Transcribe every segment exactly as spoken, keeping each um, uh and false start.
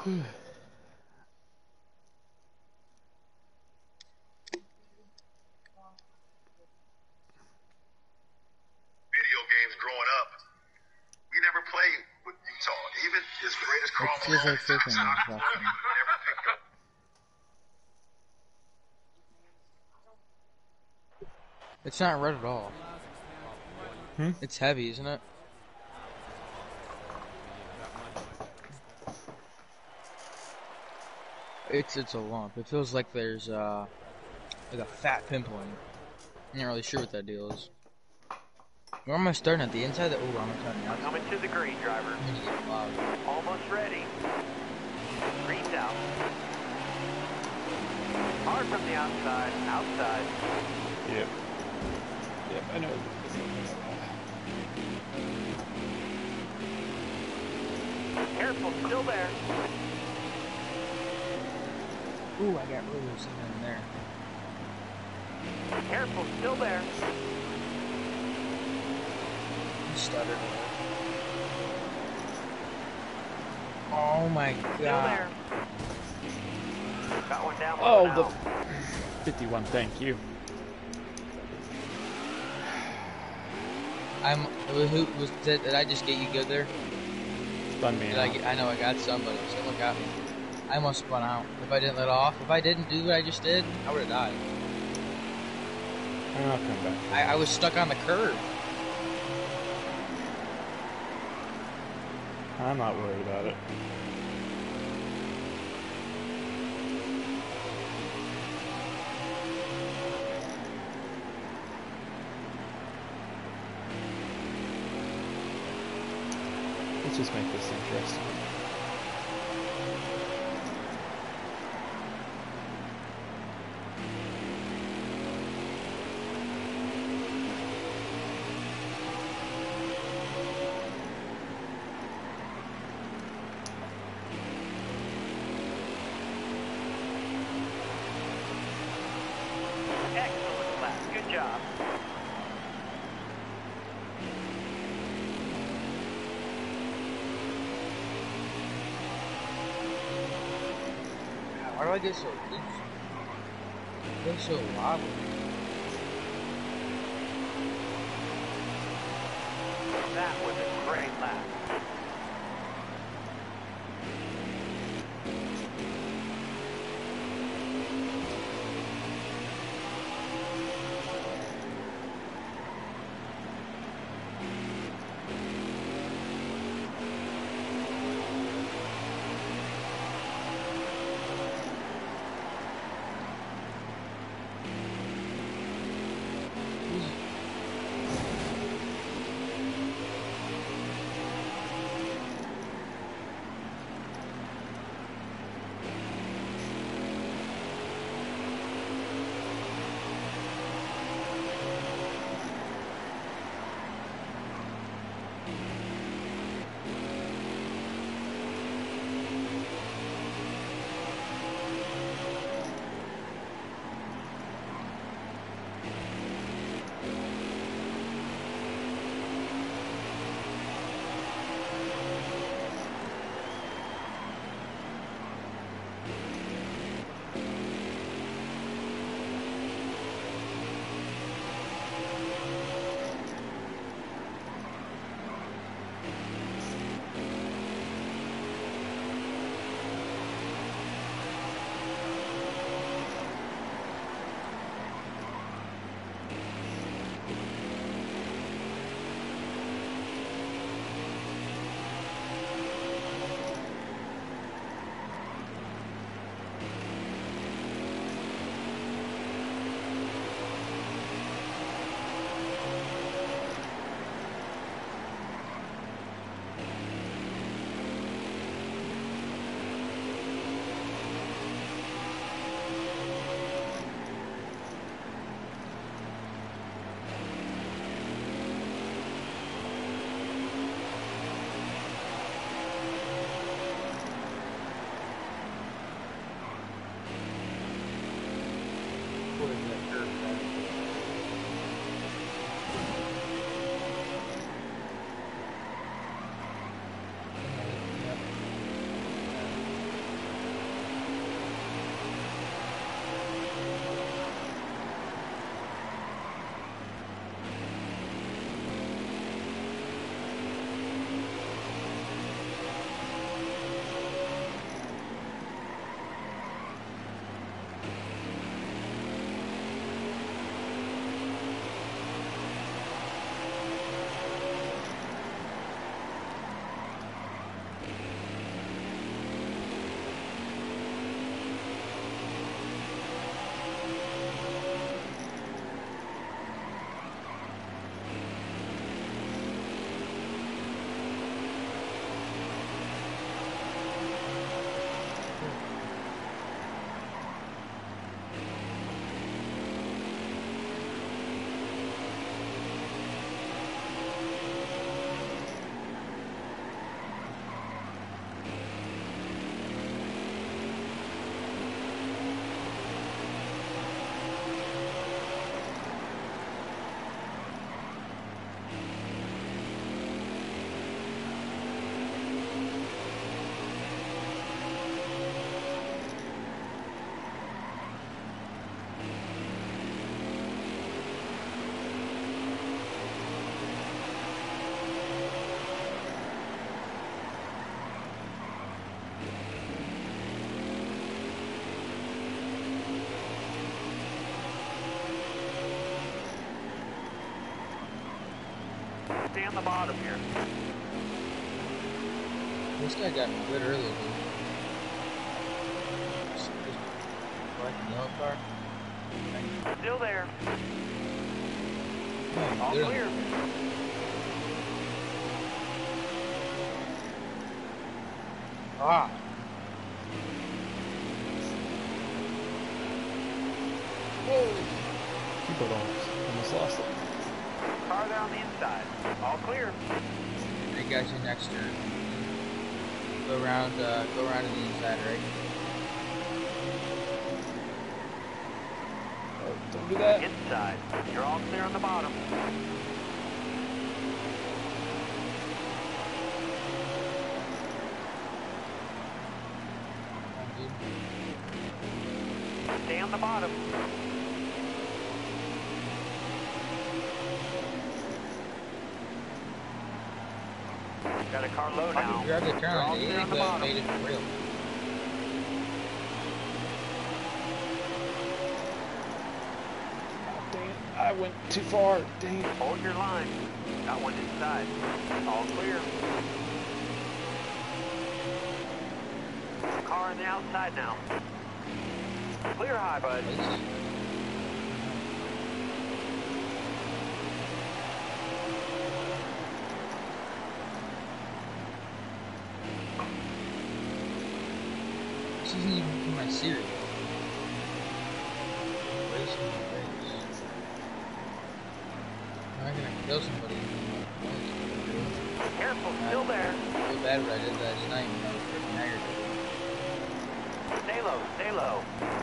games growing up, we never played with Utah. Even as great as Karl It feels like freaking Malone, watching. never picked up. It's not red at all. Hmm? It's heavy, isn't it? It's it's a lump. It feels like there's uh like a fat pimple in it. I'm not really sure what that deal is. Where am I starting at the inside? Of the, oh, I'm starting out. Coming to the green, driver. I'm gonna get loud. Almost ready. Green's out. Hard from the outside. Outside. Yep. Yep, I know. Careful, still there. Ooh, I got really something in there. Careful, still there. Stuttered. Oh my Still god. there. Got one down. Oh, one the out. fifty-one. Thank you. I'm. Who was? Did, did I just get you good there? Spun me Did I, out. get, I know I got somebody. Someone got me. I almost spun out. If I didn't let off, if I didn't do what I just did, I would have died. I'll come back. I, I was stuck on the curb. I'm not worried about it. Let's just make this interesting. Excellent lap. Good job. Why do I get so loose? I get so wobbly. That was a great lap. on the bottom here. This guy got me good earlier, dude. Just, just collecting yellow car. Still there. Man, All literally. clear. Ah. People almost, almost lost it. Car there on the inside. All clear. Hey guys, your next turn. Go around, uh, go around to the inside, right? Oh, don't do that. Inside. You're all clear on the bottom. Come on, dude. Stay on the bottom. Got a car low I now. could grab the You're turn, all they clear on the but bottom. made it real. Dang it. I went too far. Dang it. Hold your line. Got one inside. All clear. Car on the outside now. Clear high, bud. Place. This isn't even for my series. Racing my race. I'm not gonna kill somebody. Careful, still there. I feel bad what I did last night when I was freaking aggravated. Stay low, stay low.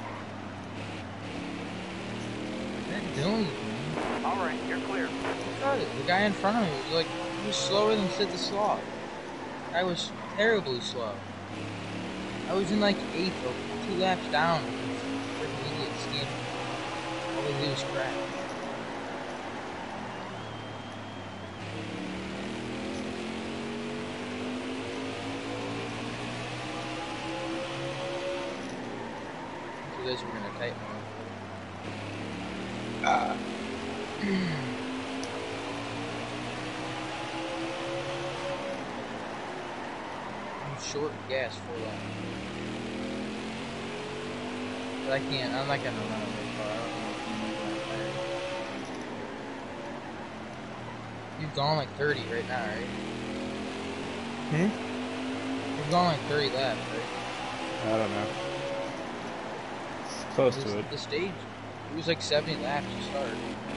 What are you doing, man? All right, you're clear. Look at it. The guy in front of me was like, he was slower than Sid the Sloth. I was terribly slow. I was in like eighth or two laps down. Freaking idiot skin. All they do is crap. You guys were gonna tighten one. Ah. I'm short gas for that. But I can't, I'm not gonna run a race car. I don't know if you know that. You've gone like thirty right now, right? Hmm? You've gone like thirty laps, right? I don't know. It's close This, to it. the stage, it was like seventy laps to start.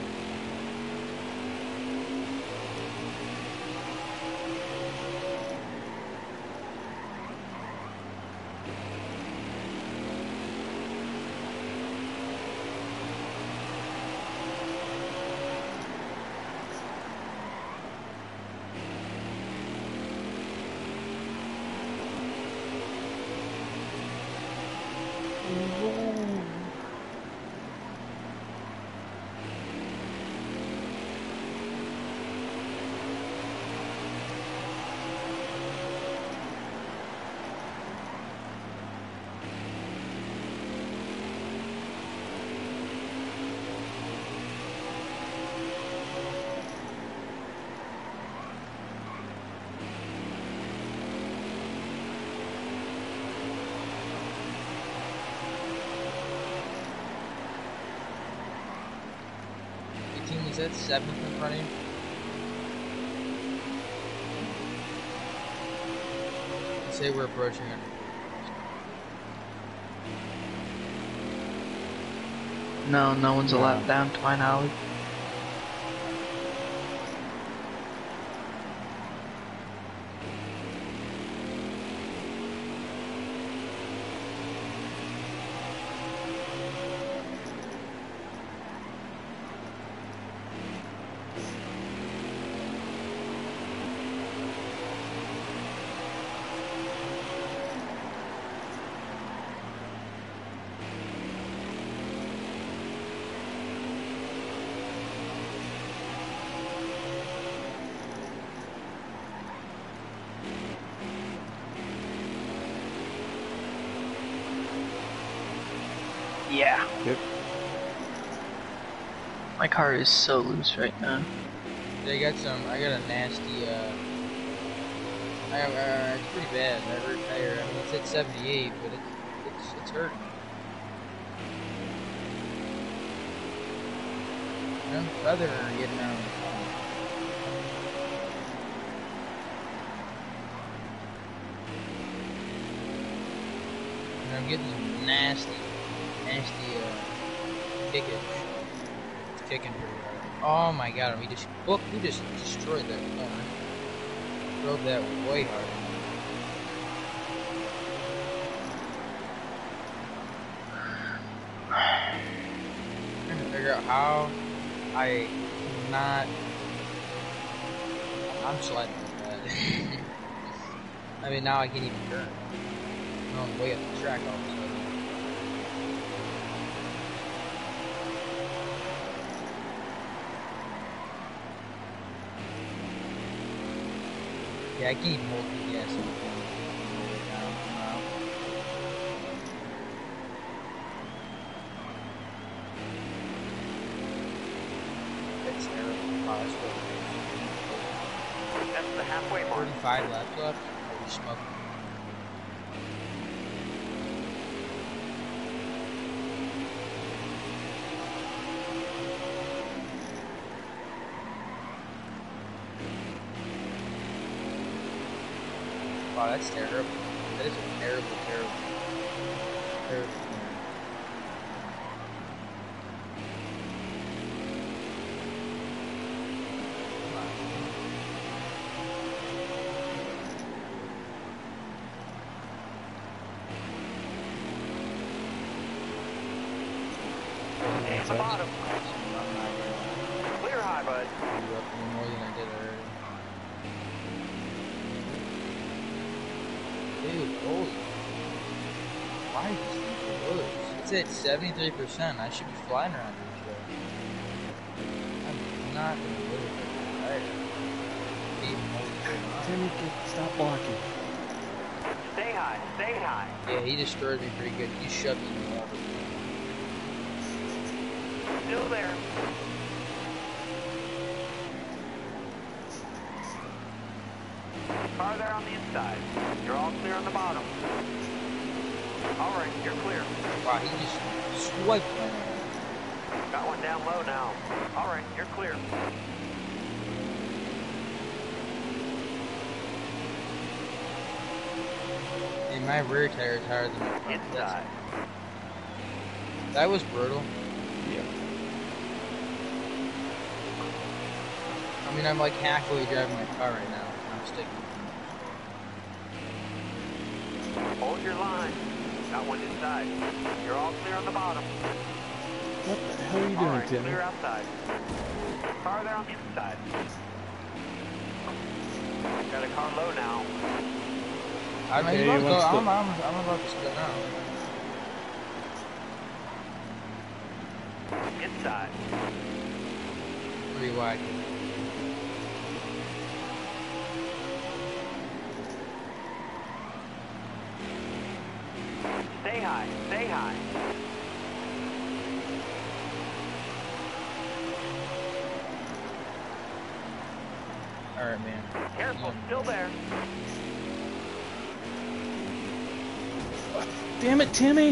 Is that seventh in front of you? Let's say we're approaching it. No, no one's No. allowed down to my knowledge. Yeah. Yep. My car is so loose right now. They got some. I got a nasty. Uh, I, uh, it's pretty bad. My rear tire. I mean, it's at seventy-eight, but it's it's it's hurting. I'm other getting out of the phone. And I'm getting some nasty, nasty uh, kickage. It's kicking pretty hard. Oh my god, we just whoop, we just destroyed that corner. Drove that way hard. I'm trying to figure out how I cannot. I'm sliding like that. I mean, now I can't even turn. I'm way up the track all of a sudden. Yeah, I can't even hold the gas on right now. Wow. That's terrible. Wow, that's really That's the halfway mark. thirty-five laps left. Oh, we smoking. Wow, that's terrible. That is a terrible, terrible, terrible. And the bottom. Clear high, bud. You up more than I did already. Dude, holy. Why is this thing so loose? It's at seventy-three percent. I should be flying around this show. I'm not going to live with it. Alright. Timmy, stop blocking. Stay high, stay high. Yeah, he destroyed me pretty good. He shoved me in the water. Still there. Car there on the inside. You're all clear on the bottom. All right, you're clear. Wow, he just swiped me. Got one down low now. All right, you're clear. Hey, my rear tire is higher than my front. Inside. That's- That was brutal. Yeah. I mean, I'm like halfway driving my car right now. I'm sticking. Hold your line. Got one inside. You're all clear on the bottom. What the hell are you All doing, right, Timmy? clear outside. Car there on the inside. Got a car low now. I'm, Okay, about to go, what's the- I'm, I'm, I'm about to spin out. Inside. Pretty wide. Stay high, stay high. Alright, man. Careful, still there. Damn it, Timmy!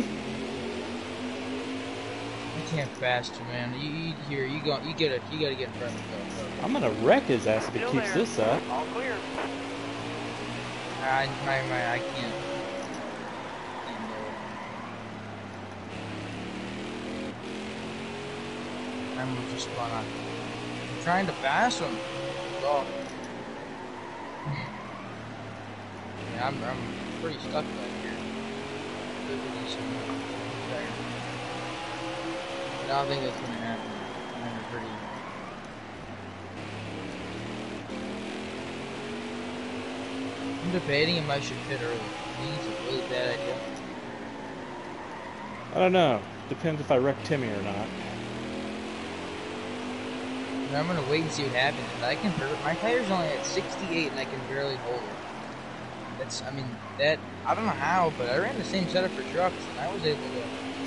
I can't faster, man. You, you here? You go. You get it. You gotta get in front of me. Go, go. I'm gonna wreck his ass if he Still keeps there. this up. All clear. I, my, my, I can't. can't do it. I'm just going on. I'm trying to pass him. Oh. Yeah, I'm, I'm pretty stuck back here. Look at this one. I don't think that's gonna happen. I'm pretty. I'm debating if I should pit early. I think it's a really bad idea. I don't know. Depends if I wreck Timmy or not. And I'm gonna wait and see what happens. But I can. My tire's only at sixty-eight, and I can barely hold it. That's. I mean, that. I don't know how, but I ran the same setup for trucks, and I was able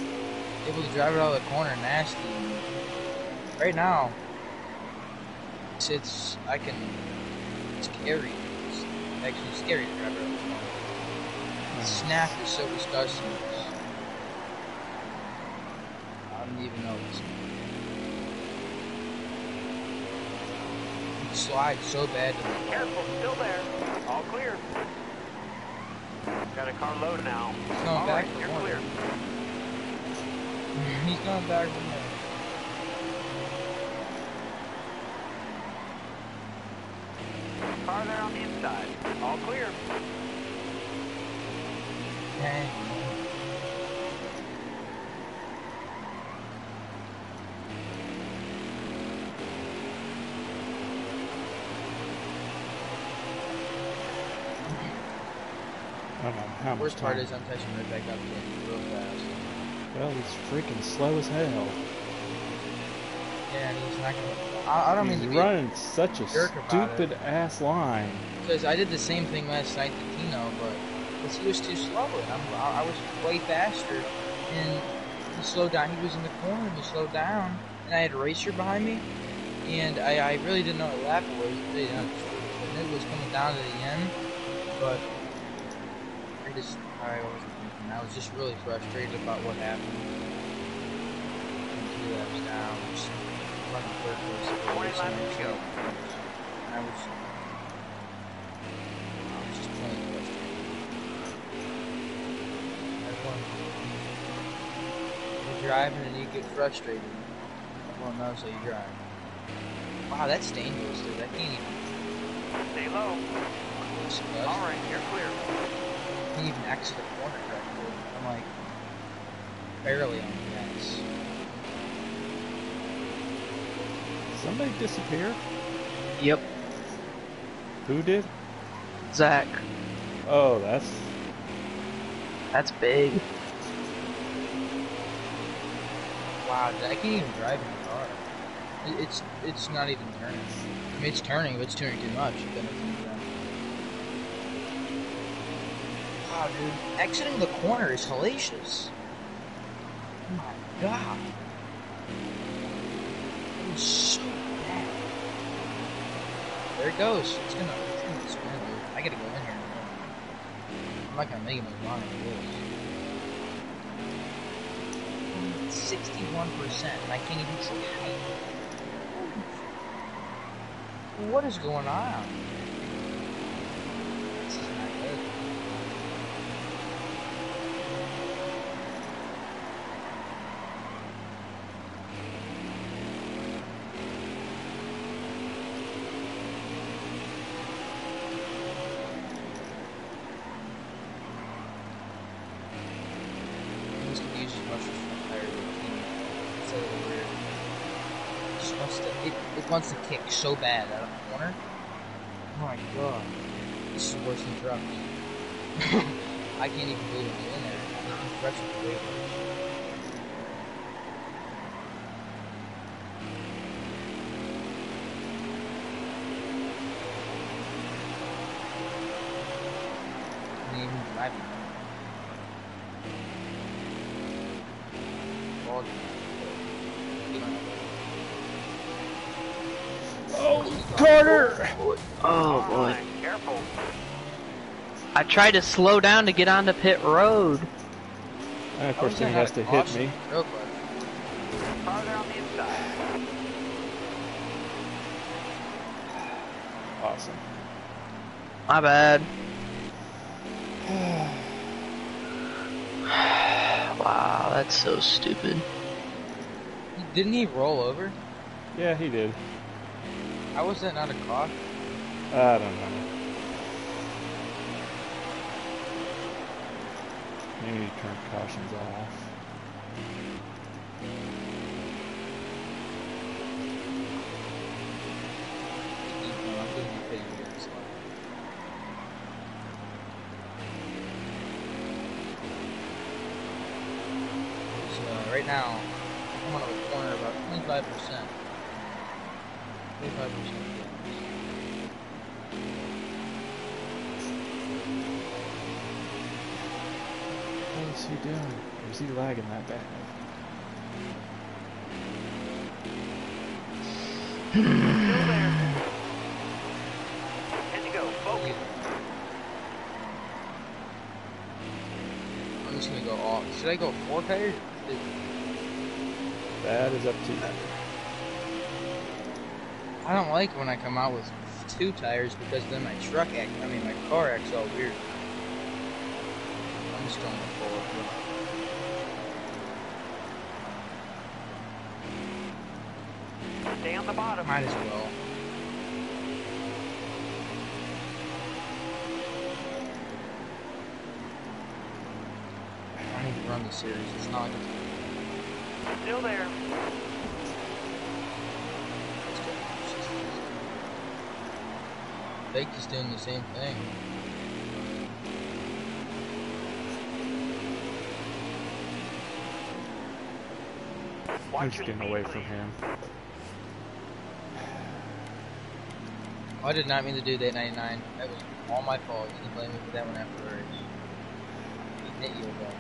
to able to drive it out of the corner nasty. And right now, It's, it's I can. It's scary. It's actually scary to drive around. The snap is so disgusting. I don't even know what's. It slides so bad to the Careful, still there. All clear. Got a car low now. He's going All back right, for you're one. clear. He's going back from there. Car there on the inside. All clear. Dang. I don't know how much Worst part time. is I'm catching right back up to him real fast. Well, he's freaking slow as hell. Yeah, and he's not gonna. I, I don't He's mean to be running such a jerk about stupid ass line. because I did the same thing last night to Tino, but because he was too slow and I'm, I I was way faster, and he slowed down. He was in the corner and he slowed down, and I had a racer behind me, and I, I really didn't know what lap it was. Really didn't understand. And it was coming down to the end, but I just I wasn't thinking. I was just really frustrated about what happened. Two laps down, just running third place. twenty laps to go. And I was, I was just plain frustrated. Everyone, you're driving and you get frustrated. Everyone knows how you drive. Wow, that's dangerous, dude. I can't even. Stay low. Disgusting. All right, you're clear. I can't even exit the corner correctly. I'm like barely on the gas. Somebody disappeared? Yep. Who did? Zach. Oh, that's... That's big. Wow, I can't even drive in the car. It- It's it's not even turning. I mean, it's turning, but it's turning too much. Then it's not turning. Wow, dude, exiting the corner is hellacious. Oh my god, it was so bad. There it goes. It's gonna, it's gonna spin, dude. I gotta go in here. In a minute. I'm not gonna make it much longer than this. sixty-one percent, and I can't even see height. What is going on? This is not good. This could use as much as fire It's a little weird. It just wants to, it, it wants to kick so bad out of the corner. Oh my god. This is worse than trucks. I can't even believe it's in there. These trucks are way worse. I can't even drive it. Well, Oh, Carter! Oh All boy. right, careful. I tried to slow down to get onto pit road. And of How course, is then he that has to not hit awesome? me. Real quick. Car there on the inside. Awesome. My bad. Wow, that's so stupid. Didn't he roll over? Yeah, he did. How was that not a caution? I don't know. Maybe you turn cautions off. I'm gonna be pitting here this one. So, uh, right now, I'm on a corner about twenty-five percent. twenty-five percent. What is he doing? Or is he lagging that bad? Still there. just gonna go off. Should I go four tires? That is up to you. I don't like when I come out with two tires because then my truck act, I mean my car acts all weird. I'm just going forward. Stay on the bottom. Might as well. I need to run the series. It's not like it's Still there. Fake is doing the same thing. I'm Watch just your getting speed, away please. from him. I did not mean to do that ninety-nine. That was all my fault. You can blame me for that one after the race. He hit you again.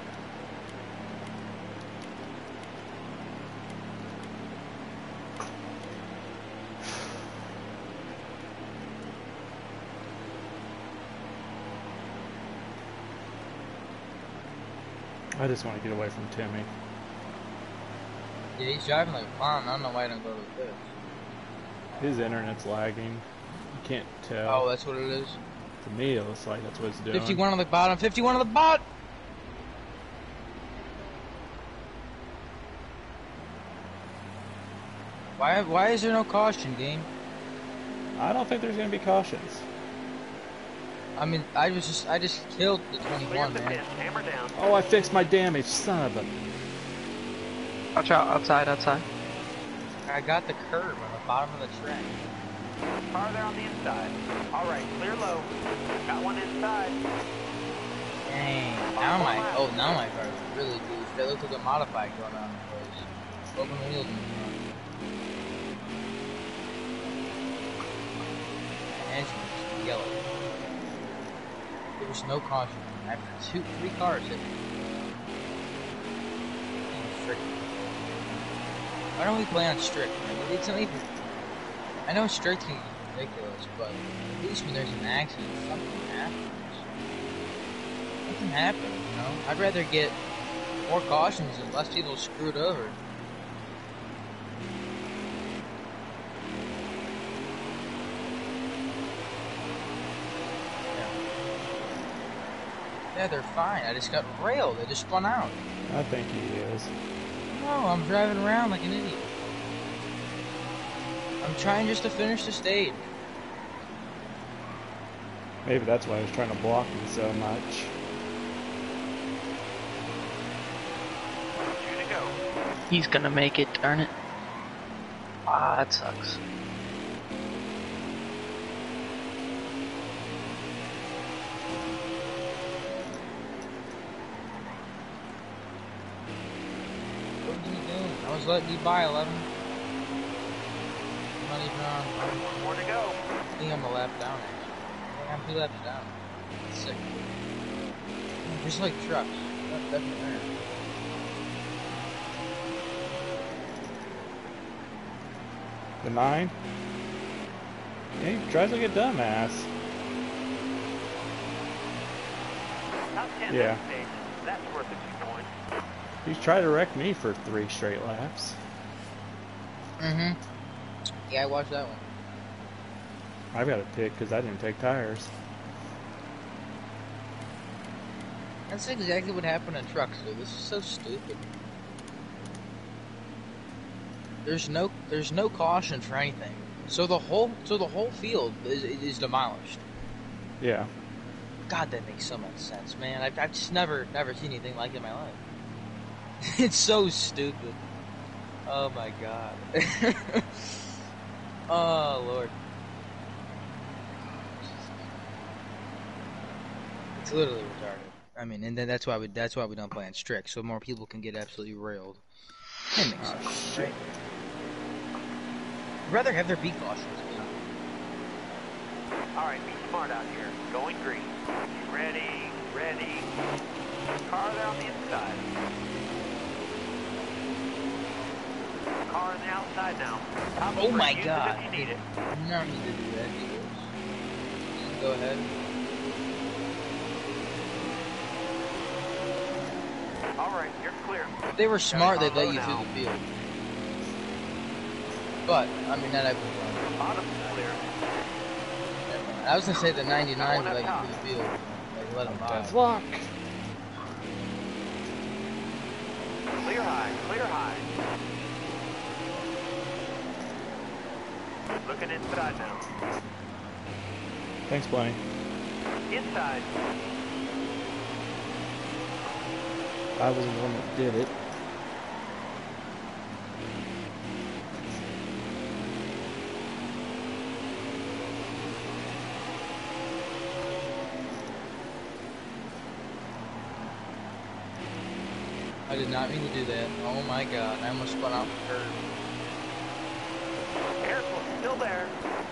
I just want to get away from Timmy. Yeah, he's driving like a clown. I don't know why I don't go to the pitch. His internet's lagging. You can't tell. Oh, that's what it is. To me, it looks like that's what it's doing. fifty-one on the bottom. fifty-one on the bot. Why? Why is there no caution, game? I don't think there's going to be cautions. I mean, I was just, I just killed the Clear twenty-one, the man. pit. Hammer down. Oh, I fixed my damage, son of a... Watch out, outside, outside. I got the curb on the bottom of the track. Car there on the inside. All right, clear low. Got one inside. Dang. Now my, oh, now my car is really loose. That looks like a modified going on in the place. Open wheels in the front. Engine is yellow. There was no caution. After two, three cars hit me. Freaking. Why don't we play on strict? I mean, it's not even. I know strict can be ridiculous, but at least when there's an accident, something happens. Something happens, you know? I'd rather get more cautions and less people screwed over. Yeah, they're fine. I just got railed. They just spun out. I think he is. No, I'm driving around like an idiot. I'm trying just to finish the stage. Maybe that's why I was trying to block him so much. Two to go. He's gonna make it, darn it. Ah, that sucks. What was he doing? I was letting you buy eleven. I'm not even on. One more to go. I think I'm a lap down, actually. I think I'm two laps down. That's sick. Just like trucks. That's definitely there. The nine? Yeah, he tries like a dumbass. Top ten Yeah. stage. That's worth a few points. He's tried to wreck me for three straight laps. Mm-hmm. Yeah, I watched that one. I've got to pick because I didn't take tires. That's exactly what happened in trucks, dude. This is so stupid. There's no, there's no caution for anything. So the whole, so the whole field is is demolished. Yeah. God, that makes so much sense, man. I've, I've just never, never seen anything like it in my life. It's so stupid. Oh my god. Oh lord. It's literally retarded. I mean, and then that's why we, that's why we don't play on strict, so more people can get absolutely railed. That makes sense, right? I'd rather have there be cautions. You know? All right, be smart out here. Going green. Ready, ready. Car there on the inside. Car on the outside now. Top Oh three. my Use it god. if you need it. No need to do that, Eagles. Go ahead. All right, you're clear. If they were smart, they'd let low you now. through the field. But, I mean, not everyone. Bottom's clear. I was gonna say the ninety-nine Got would one let up you through the field. Like, let them by. That's luck. Clear high, clear high. Looking inside now. Thanks, Bunny. Inside. I was the one that did it. I did not mean to do that. Oh my god, I almost spun out the curve. Careful, still there.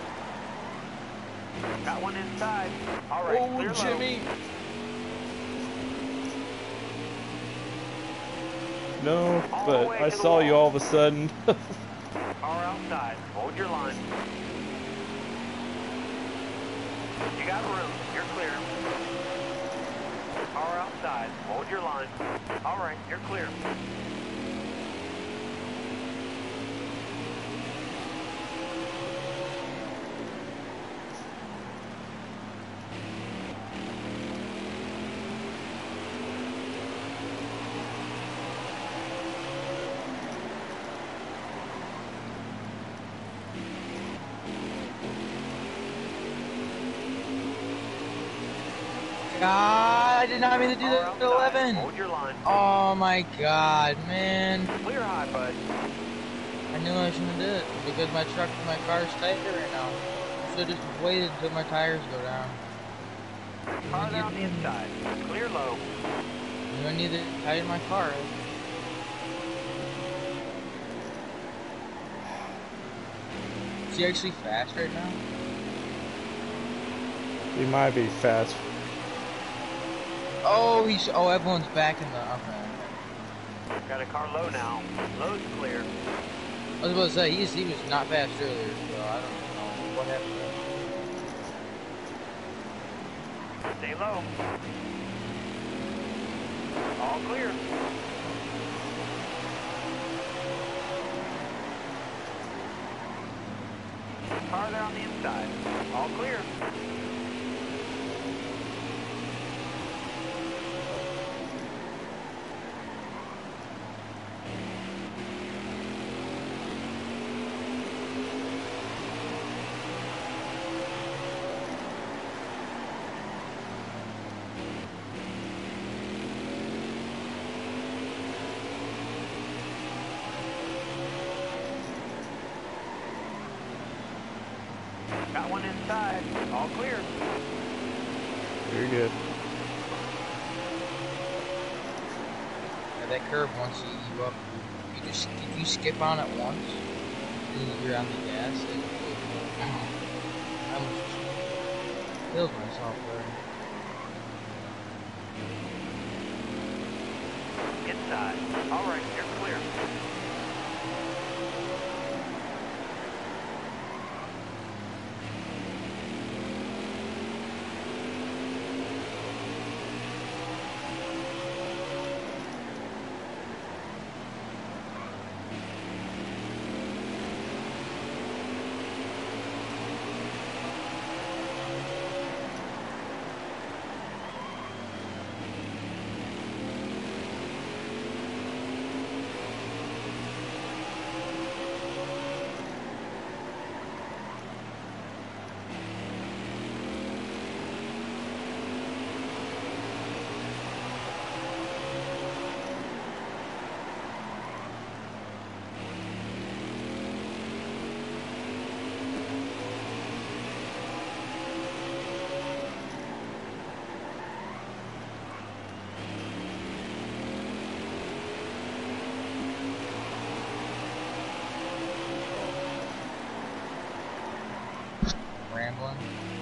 Got one inside. All right, Oh, clear Jimmy! No, All the but way I to the saw you wall. all of a sudden. low. Car outside. Hold your line. You got room. You're clear. Car outside. Hold your line. All right, you're clear. God, I did not mean to do Car that at outside. eleven. Hold your line. Oh my god, man. Clear high, bud. I knew I shouldn't have did it because my truck, my car's tighter right now. I should have just waited until my tires go down. Car there on the inside. Clear low. You don't need to tighten my car. Is he actually fast right now? You might be fast. Oh, he's. Oh, everyone's back in the. Okay. Got a car low now. Low's clear. I was about to say he's, he was not fast earlier, so I don't know what happened. Stay low. All clear. Car there on the inside. All clear. Got one inside. All clear. Very good. Yeah, that curve once you, you up, you just if you skip on it once, and you're on the gas. It, it, I almost just killed myself there. Inside. All right, you're clear. Rambling.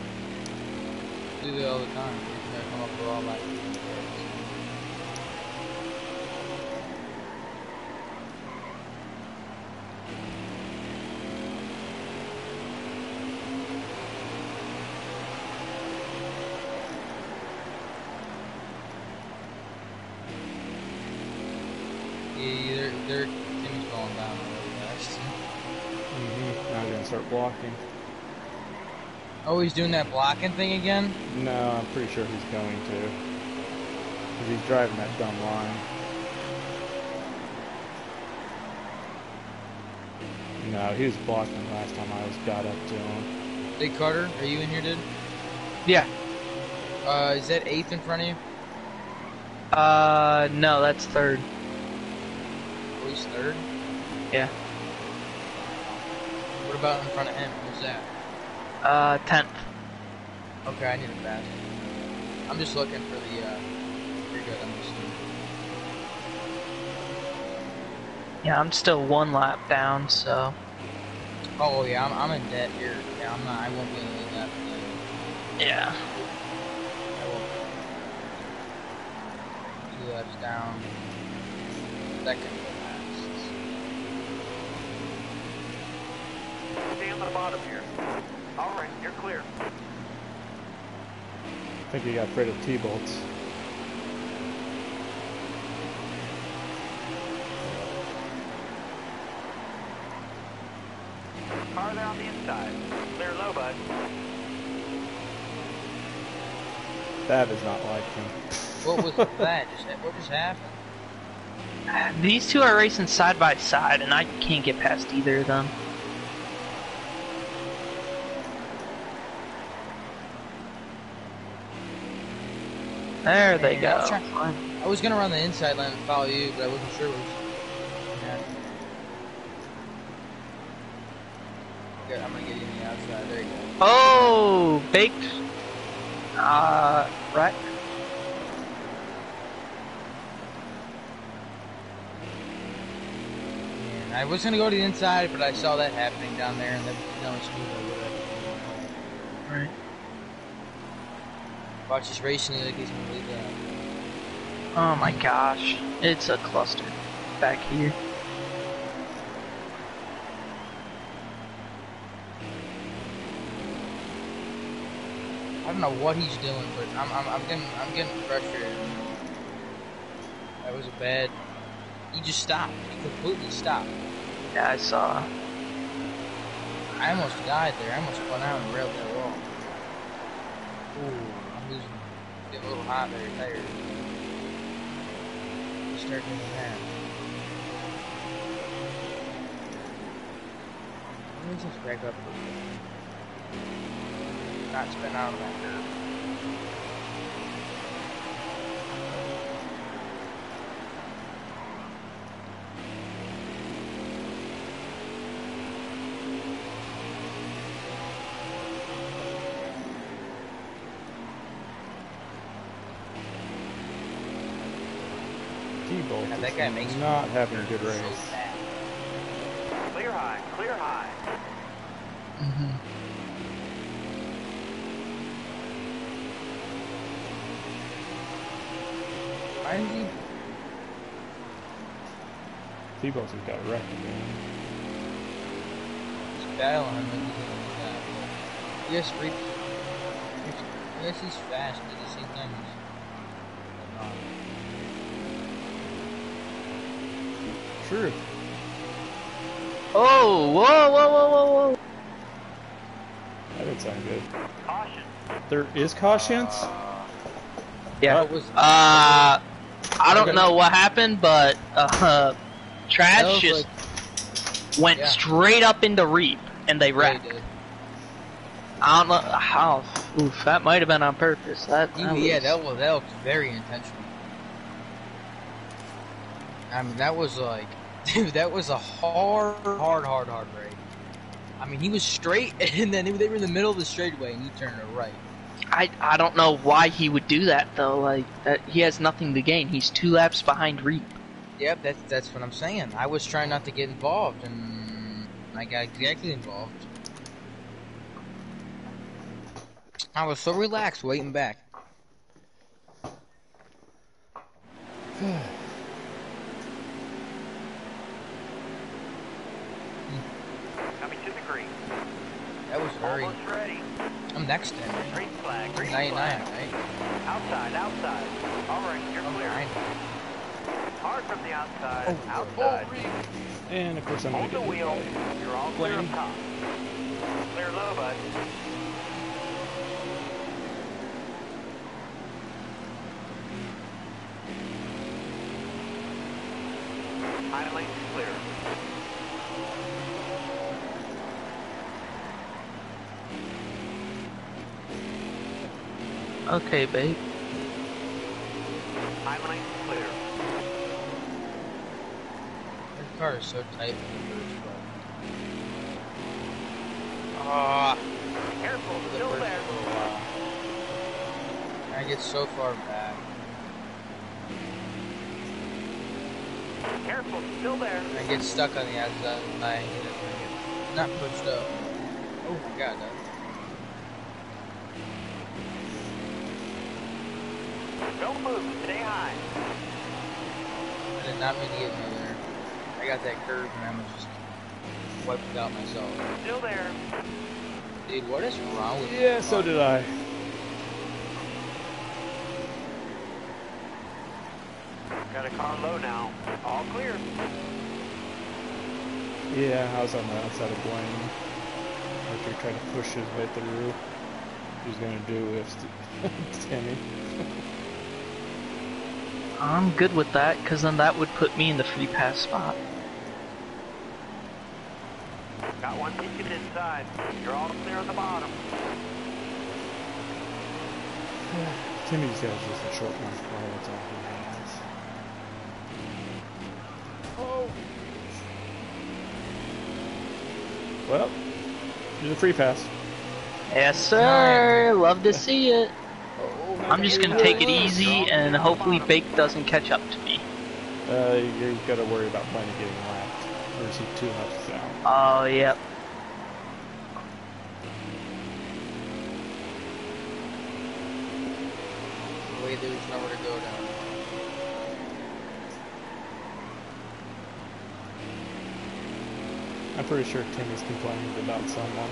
Do that all the time. I come up with all my. Yeah, their, their team's falling down really fast. Mm-hmm. Now he's gonna start blocking. Oh, he's doing that blocking thing again? No, I'm pretty sure he's going to. Because he's driving that dumb line. No, he was blocking last time I was got up to him. Big Carter, are you in here, dude? Yeah. Uh, is that eighth in front of you? Uh, no, that's third. Oh, he's third? Yeah. What about in front of him? Who's that? Uh, tenth. Okay, I need to pass. I'm just looking for the, uh, you're good, I'm just Yeah, I'm still one lap down, so. Oh, yeah, I'm, I'm in debt here. Yeah, I'm not, I won't be able to leave that today. Yeah. I will. Two laps down. Second last. Stay on the bottom here. All right, you're clear. I think he got afraid of T-bolts. Car there on the inside. Clear low, bud. That is not like him. What was that? Just, what just happened? These two are racing side by side, and I can't get past either of them. There they Man, I was go. trying- Fine. I was gonna run the inside line and follow you, but I wasn't sure what was. Yeah. Okay, I'm gonna get you on the outside. There you go. Oh, baked. Uh, right. And I was gonna go to the inside, but I saw that happening down there, and that was down smooth over there. Right. Watch this racing like he's gonna leave that. Oh my gosh, it's a cluster back here. I don't know what he's doing, but I'm I'm, I'm getting I'm getting frustrated. That was a bad. He just stopped. He completely stopped. Yeah, I saw. I almost died there. I almost spun out and railed that wall. Ooh, I'm losing. Getting a little hot there, tired. Start doing that. Let me just back up a little bit. Not spin out on that curve. T-bolt Yeah, that guy is makes me not having a good so race. bad. Clear high, clear high. Mm-hmm. Why is he? T-bolts has got wrecked again. He's battling him like he's gonna lose that. Yes, Reap. Yes, he's fast, but at the same time he's not. True. Oh, whoa, whoa, whoa, whoa, whoa. That didn't sound good. Caution. There is cautions? Yeah. What was Uh, I don't Okay. know what happened, but uh, That Trash was just like- went yeah. straight up into Reap, and they Yeah, he wrecked. did. I don't know how. Oof, that might have been on purpose. That, He- that yeah, was- that was that was very intentional. I mean, that was like, dude, that was a hard, hard, hard, hard raid. I mean, he was straight, and then they were in the middle of the straightaway, and he turned to right. I I don't know why he would do that though. Like that, he has nothing to gain. He's two laps behind Reap. Yep, that's that's what I'm saying. I was trying not to get involved, and I got exactly involved. I was so relaxed waiting back. Coming to the green. That was very. Almost ready. I'm next then. Right? Green flag, I'm green ninety-nine, flag. right? Outside, outside. All right, you're I'm clear. behind. Hard from the outside. Oh, outside. And of course I'm gonna Hold the get wheel. You're all clear Blaney. up top. Clear low, bud. High lane's clear. Okay, babe. High lane's clear. Your car is so tight for the first one. Ah, Careful, for the still first there. little while. I get so far back. Careful, still there. I get stuck on the outside of the line. and I get not pushed up. Oh my god, no. Don't move, stay high. I did not mean to get me there. I got that curve and I'm just wiped it out myself. Still there. Dude, what is wrong with Yeah, your so car? did I. Got a car low now. All clear. Yeah, I was on the outside of Blaine. After he tried to push his way through. He was gonna do with Timmy. I'm good with that, because then that would put me in the free pass spot. Got one ticket inside. You're all clear on the bottom. Timmy's got just a short one. Oh, that's all he has. Oh. Well, there's a free pass. Yes, sir. Love to see it. I'm just gonna take it easy, and hopefully Bake doesn't catch up to me. Uh, you gotta worry about Blaine getting lapped. Or is he too much down? Oh, yep. Wait, there's nowhere to go down. I'm pretty sure Timmy's complaining about someone.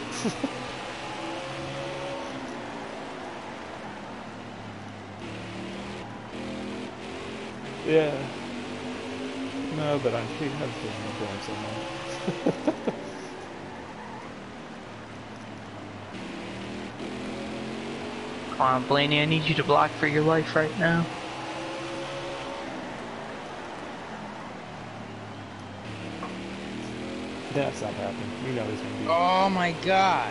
Yeah. No, but I'm he has been blowing someone. Come on, Blaney, I need you to block for your life right now. That's not happening. You know he's gonna be. Oh my god.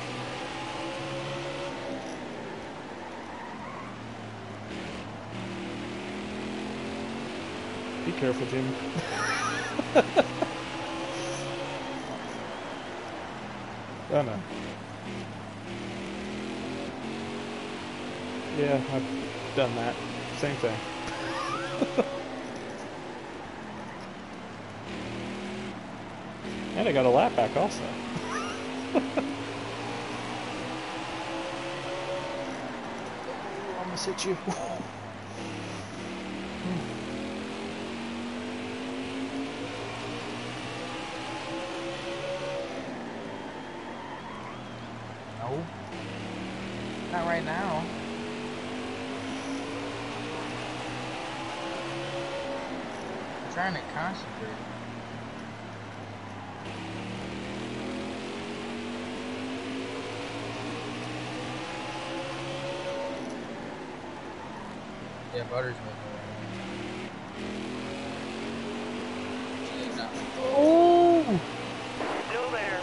Be careful, Jimmy. Oh no. Yeah, I've done that. Same thing. And I got a lap back also. Almost hit you. No. Not right now. I'm trying to concentrate. Yeah, Butter's moving around. Oh! Still there.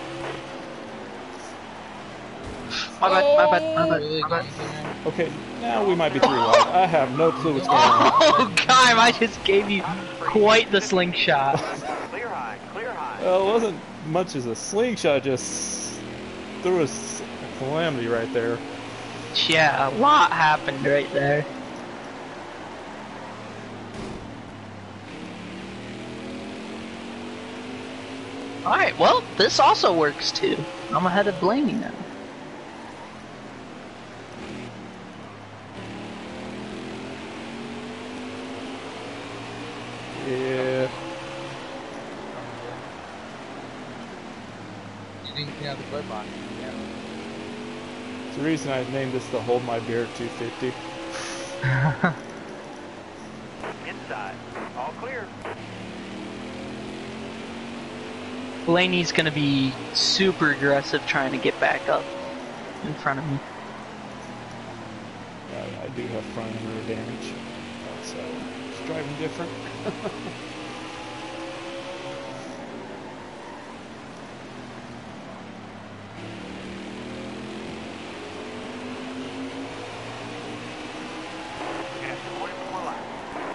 My bad, my bad, my bad, Really my going bad. through? Okay, now we might be three wide. I have no clue what's going on. Oh, God, I just gave you quite the slingshot. Clear high. Clear high. Well, it wasn't much as a slingshot, just threw us a calamity right there. Yeah, a lot happened right there. Alright, well, this also works too. I'm ahead of Blaney now. Yeah. You didn't clean out the glove box. Yeah. It's the reason I named this the Hold My Beer two fifty. Inside. All clear. Blaney's gonna be super aggressive trying to get back up in front of me. I, I do have front and rear damage, so it's driving different. Yeah, twenty more laps.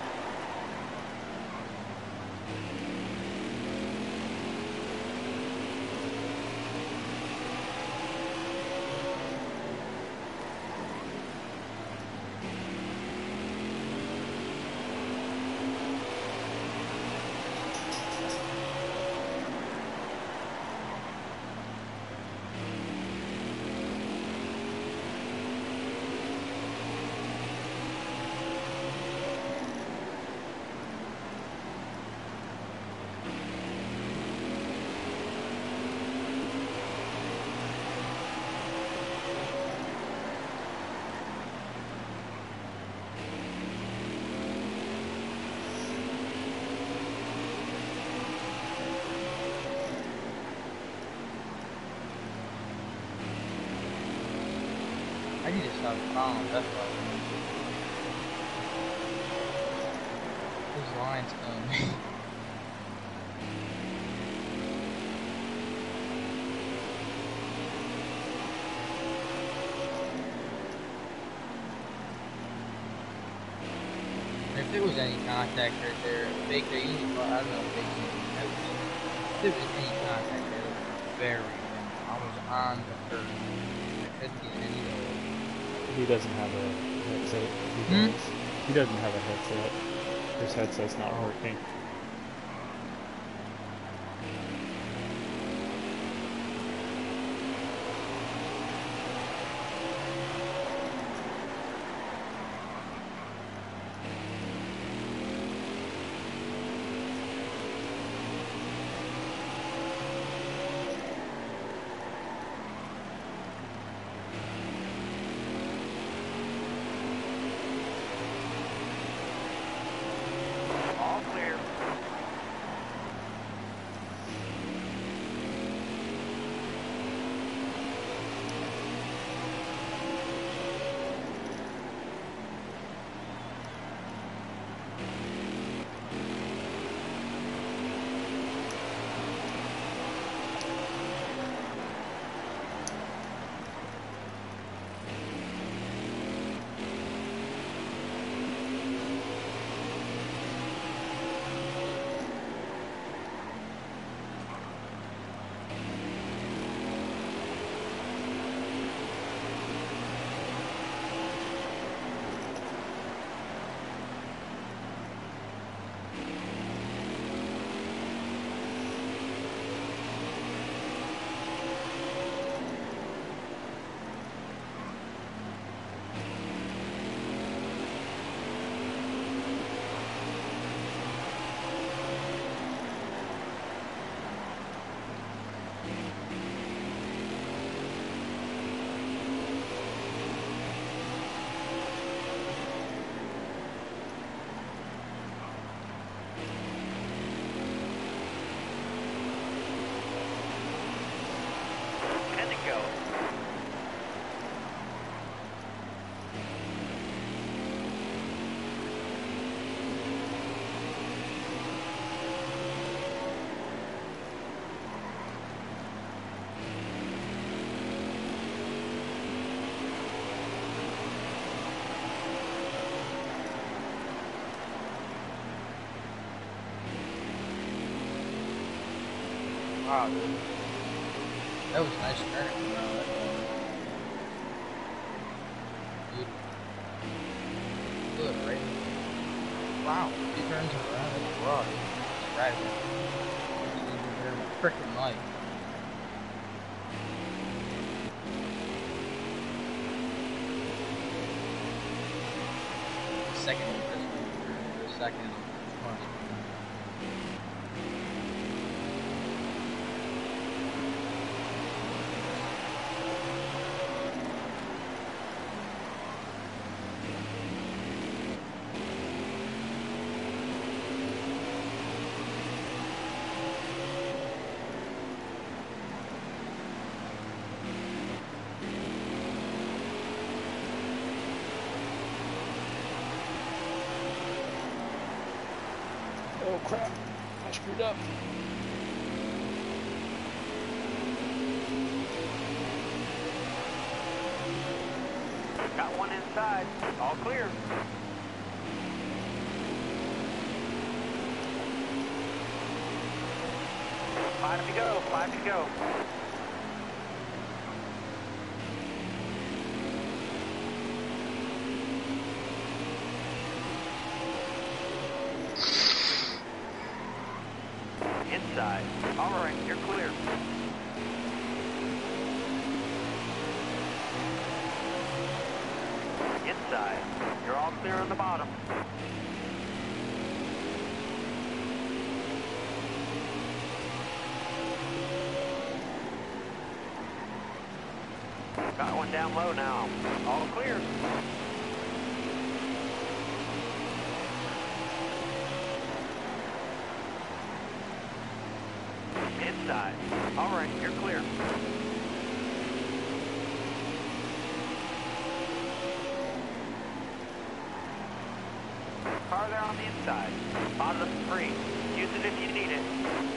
I need to stop following that way. Those lines killing me. If there was any contact right there, fake they usually, well, I don't know if they usually notice. If there was any contact there, it was very minimal. I was on the curve. I couldn't get any of it. He doesn't have a headset. He, Hmm? does. He doesn't have a headset. His headset's not working. All clear. And it goes. Wow, dude. That was a nice turn. Beautiful. Good, right? Wow, two turns around, that's raw. It's right. It's freaking light. Second, or second. Oh crap! I screwed up. Got one inside. All clear. Five to go. Five to go. Inside. All right, you're clear. Inside. You're all clear on the bottom. Got one down low now. All clear. Inside. All right, you're clear. Car there on the inside. Bottom free. Use it if you need it.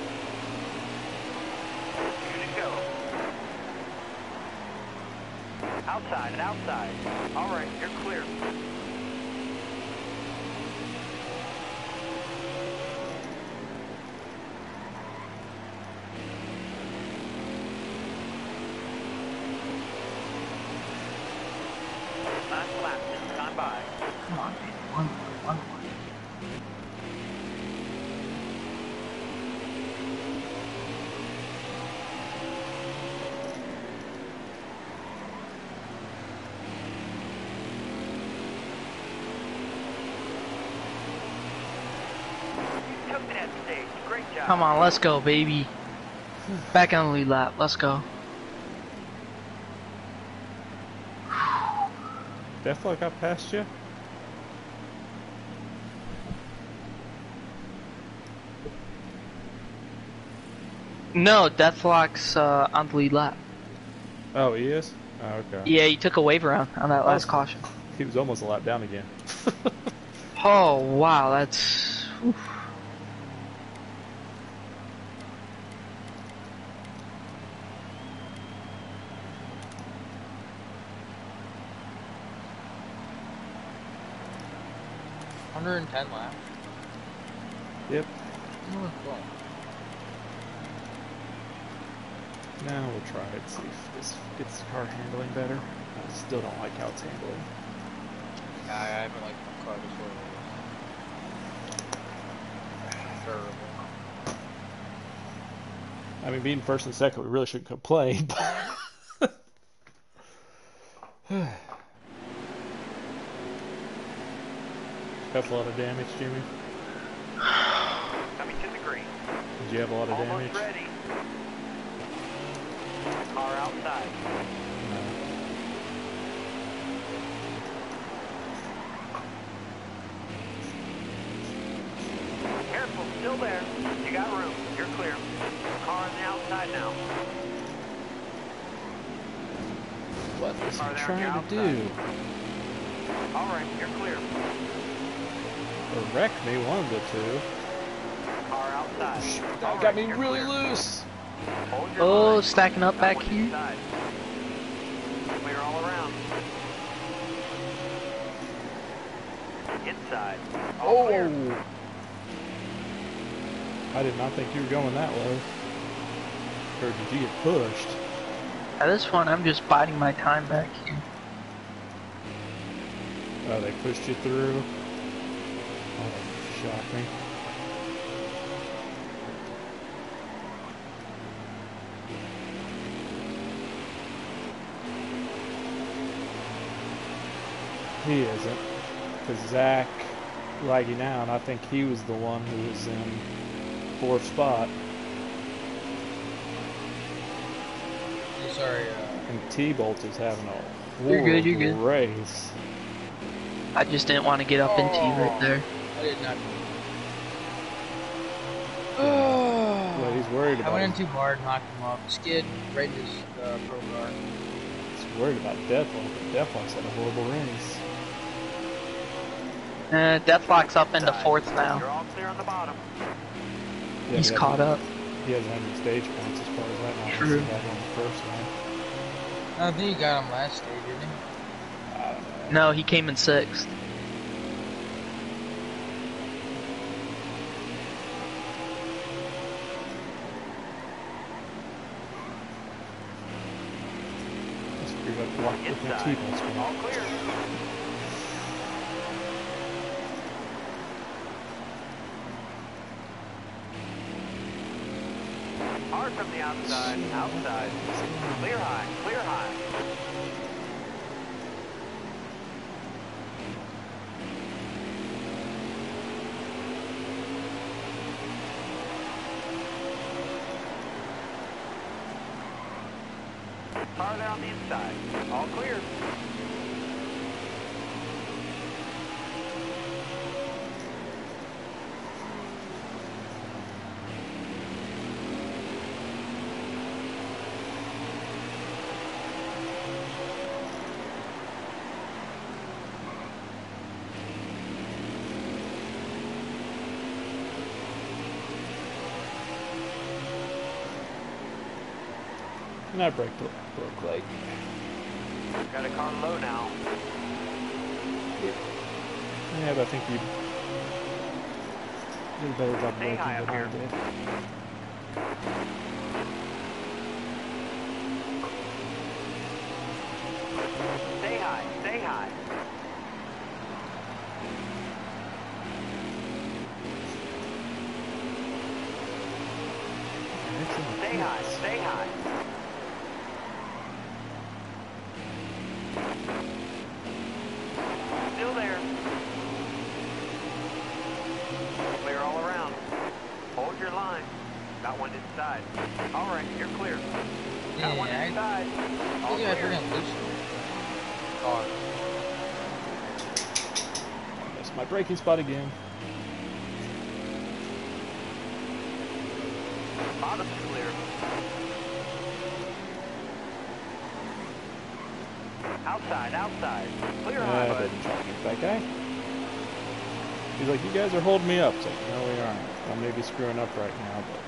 Two to go. Outside, outside. All right, you're clear. Last lap has gone by. Come on, baby. One more, one more. You took that stage. Great job. Come on, let's go, baby. Back on the lead lap. Let's go. Deathlock got past you? No, Deathlock's uh, on the lead lap. Oh, he is? Oh, okay. Yeah, he took a wave around on that last caution. He was almost a lap down again. Oh, wow, that's... Oof. one hundred ten laps. Yep. Oh, cool. Now we'll try it, see if this gets the car handling better. I still don't like how it's handling. Yeah, I haven't liked my car before. Terrible. I mean, being first and second, we really shouldn't complain. Have a lot of damage, Jimmy? Coming to the green. Did you have a lot of Almost damage? ready. Car outside. No. Careful, still there. You got room. You're clear. Car on the outside now. What is Car he there on trying your to do? outside. All right, you're clear. Or wreck me, one of the two. Car outside. That All got right, me you're really clear. loose. Hold your Oh, line. stacking up Got back one here. inside. Clear all around. Inside. All clear. Oh! I did not think you were going that way. Or did you get pushed? At this one, I'm just biding my time back here. Oh, they pushed you through? Oh, that shocked me. He isn't. Because Zach lagging out, I think he was the one who was in fourth spot. Sorry, uh, And T-Bolt is having a You're good, you're horrible good. race. I just didn't want to get up into you right there. I did not. Well, he's worried I about went in his, too hard, knocked him off. Skid right in his uh, pro car. he's worried about Deathlock, but Deathlock's had a horrible race. Uh, Deathlock's up into Inside. fourth You're now. all clear on the bottom. Yeah, He's he has- caught up. He has one hundred stage points as far as I know. True. He had on the first one. I think you got him last day, didn't he? I don't know. No, he came in sixth. Just figured I'd block with my Inside. T-ball screen. All clear. Hard from the outside. Outside. Clear high. Clear high. Car there on the inside. All clear. And I break the broke leg. Got a car low now. Yeah, but I think you did a better job Stay braking high than up I here. did. Stay high. Stay high. Excellent. Stay high. Stay high. Still there. Clear all around. Hold your line. Got one inside. All right, you're clear. Got one Yeah, I inside. All think I clear. freaking loose car. Missed my braking spot again. Bottom's clear. Outside, outside. Clear Uh, high, I bud. didn't try to get that guy. He's like, you guys are holding me up. It's like, no, we aren't. I may be screwing up right now, but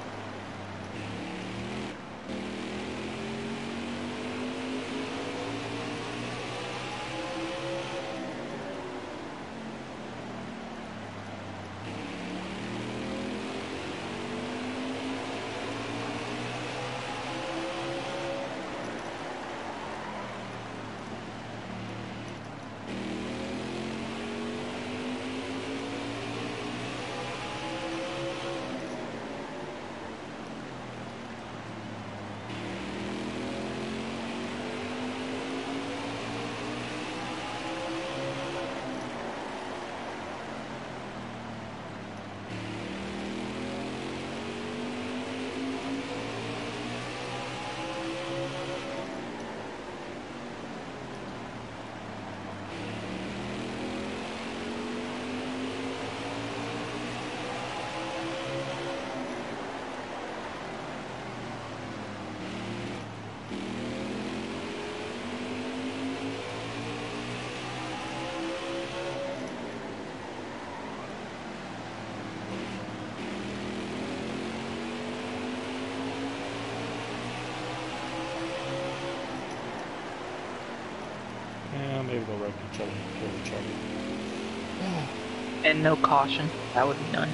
yeah, maybe they'll wreck each other, kill each other. And no caution. That would be nice.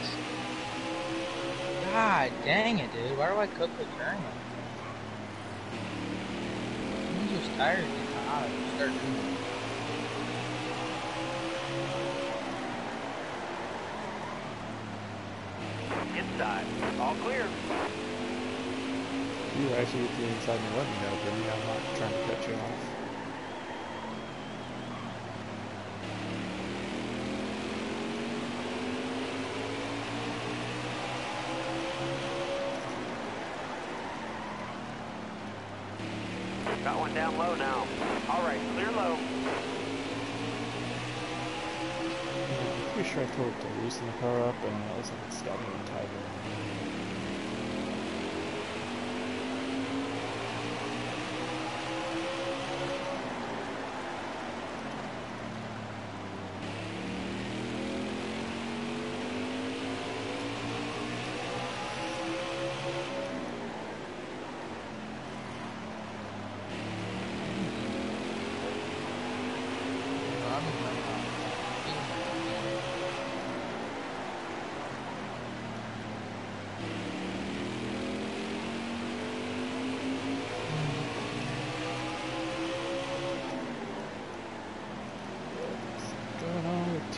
God dang it, dude. Why do I cook the turn? I'm just tired. God, start doing it. Inside. All clear. You were actually at the inside and let me know, Jimmy. I'm not trying to cut you off. Got one down low now. All right, clear low. I'm pretty sure I told it to loosen the car up, and it looks like it's got me tighter.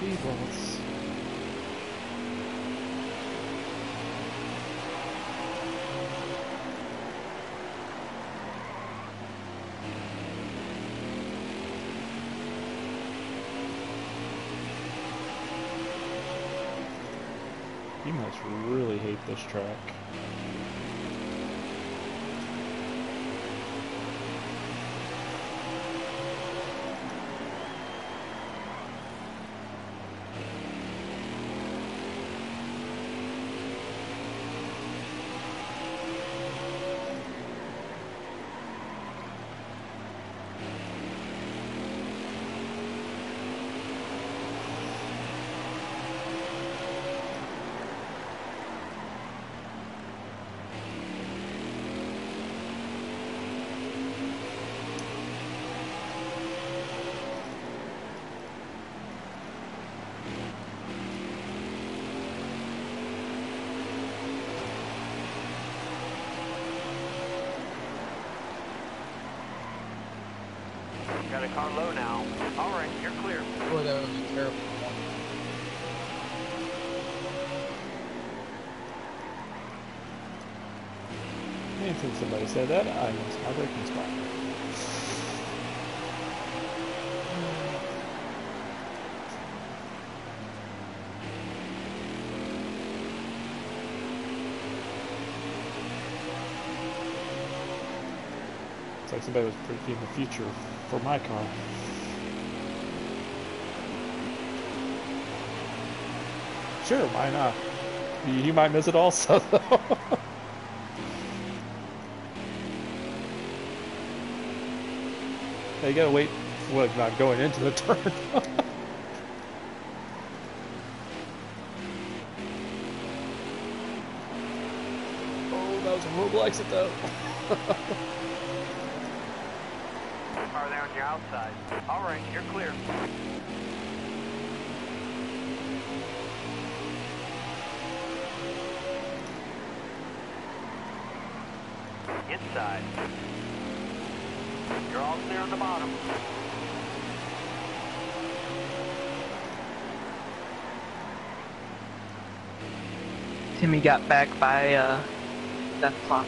speed limits. You must really hate this track. Got a car low now. All right, you're clear. Boy, that was a terrible one. And since somebody said that, I missed my braking spot. Looks like somebody was predicting the future for my car. Sure, why not? You, you might miss it also, though. You gotta wait, well, not going into the turn. Oh, that was a horrible exit, though. Car there on your outside. All right, you're clear. Inside. You're all clear on the bottom. Timmy got back by uh, that flop.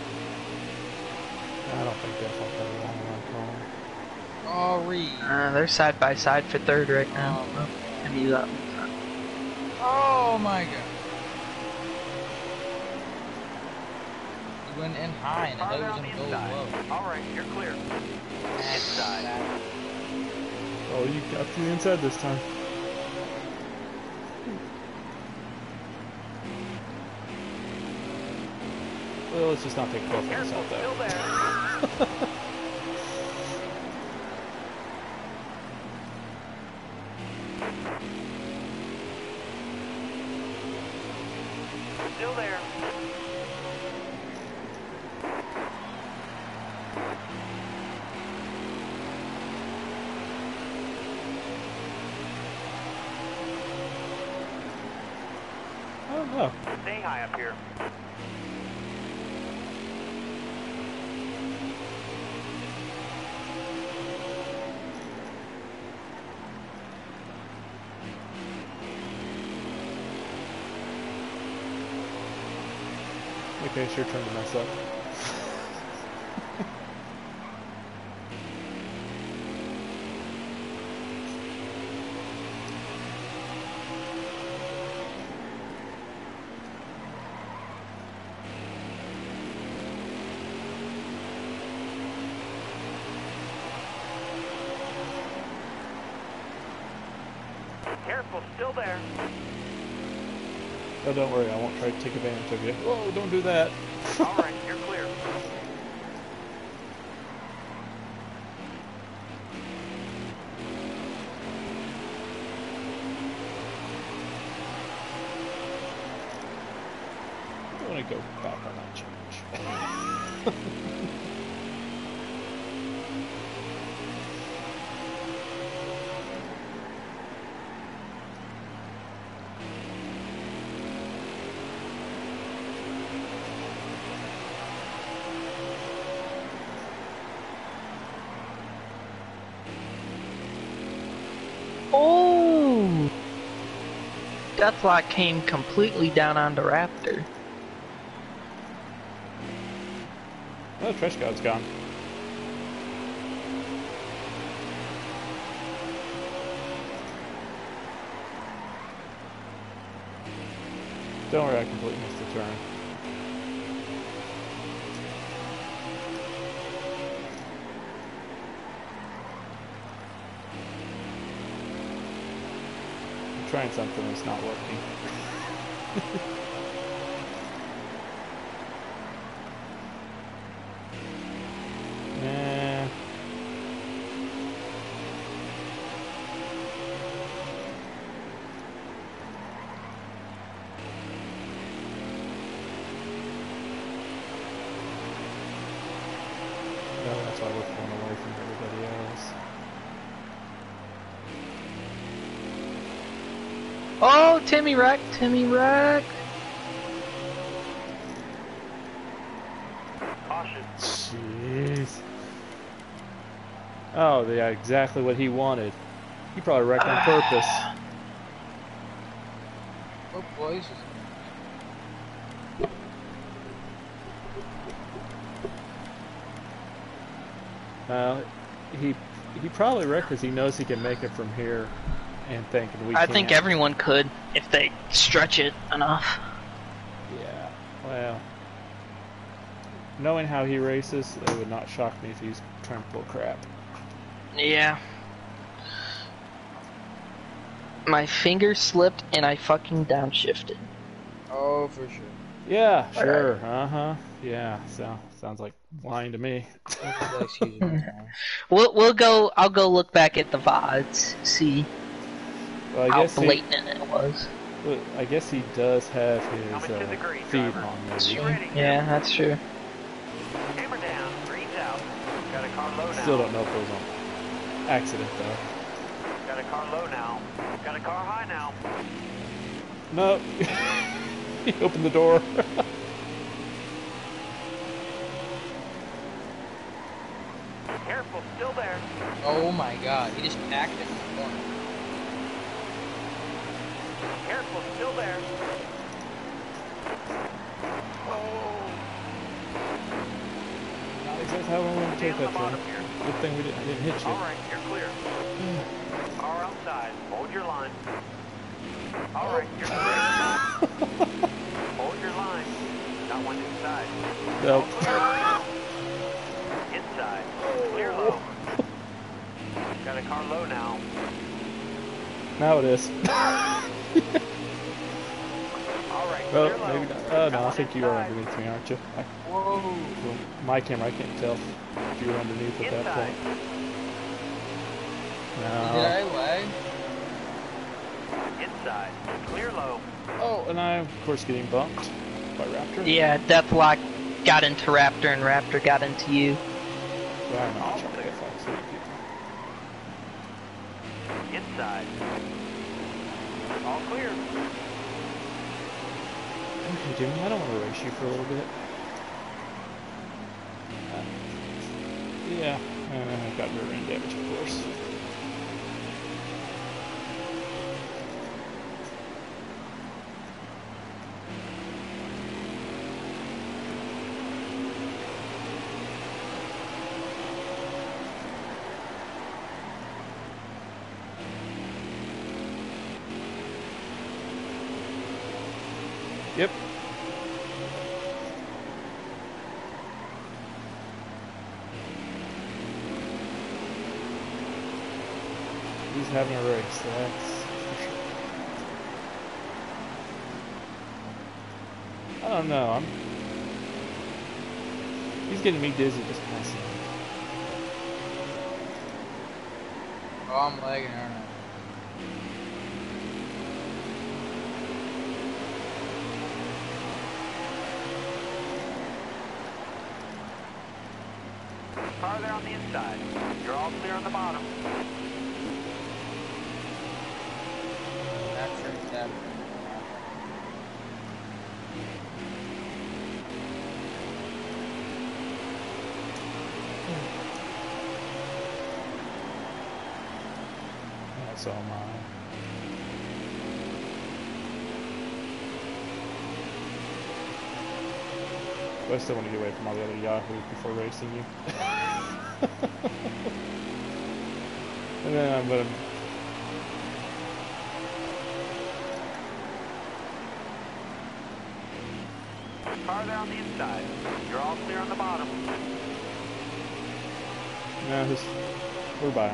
I don't think that's like a long run call. Oh, Reed. Uh, they're side by side for third right now. Oh, Timmy's up. Oh my god. He went in high and I Car thought he there was on the going to go inside. low. All right, you're clear. Inside. Oh, you got to the inside this time. Well, let's just not take twelve minutes Careful, out still there. there. Still there. I don't know. Stay high up here. Okay, it's your turn to mess up. Careful, still there. Oh, don't worry, I won't try to take advantage of you. Whoa, don't do that. All right, you're clear. I want to go back on that change. Oh! Deathlock came completely down onto Raptor. Oh, trash god's gone. Don't worry, I completely missed the turn. I'm trying something that's not working. Nah. No, that's why we're pulling away from everybody else. Oh, Timmy wrecked, Timmy wrecked. Caution. Jeez. Oh, yeah, exactly what he wanted. He probably wrecked on purpose. Oh, boys. Uh, he he probably wrecked because he knows he can make it from here, and thinking we I can't. think everyone could if they stretch it enough. Yeah, well, knowing how he races, it would not shock me if he's trying to pull crap. Yeah. My finger slipped and I fucking downshifted. Oh, for sure. Yeah, sure, uh huh, yeah. So sounds like lying to me. We'll we'll go. I'll go look back at the V O Ds, see Well, I how guess he, blatant it was. well, I guess he does have his Coming to the uh, green, feed driver. on Be maybe. ready. Yeah, that's true. Hammer down. Green's out. Got a car low now. Still don't know if it was on accident though. Got a car low now. Got a car high now. No, he opened the door. Careful, still there. Oh my god, he just packed it in the corner. Careful, still there. Oh. Not exactly how long we want to Stay take on the that bottom thing. here. Good thing we didn't, I didn't hit you. All right, you're clear. Car outside. Hold your line. All right, you're clear. Hold your line. Got one inside. Nope. Inside. Clear low. Got a car low now. Now it is. All right, Well, clear low. maybe not. Oh no, Got I one think you are inside. underneath me, aren't you? I, Whoa. well, my camera, I can't tell if you were underneath at that Inside. point. Did No. I lag? Inside. Clear low. Oh, and I'm of course getting bumped by Raptor. Yeah, Deathlock got into Raptor and Raptor got into you. Well, I'm not trying to get five city people. Inside. All clear. Okay, Jimmy, I don't want to race you for a little bit. Uh, yeah, uh, I've got rear end damage, of course. Yep. He's having a race, that's for sure. I don't know, I'm... He's getting me dizzy just passing him. Oh, I'm lagging, aren't I? Car there on the inside. You're all clear on the bottom. Not sure if that. That's all mine. But I still want to get away from all the other Yahoos before racing you. And then I'm gonna. Car there on the inside. You're all clear on the bottom. No, this, we're by.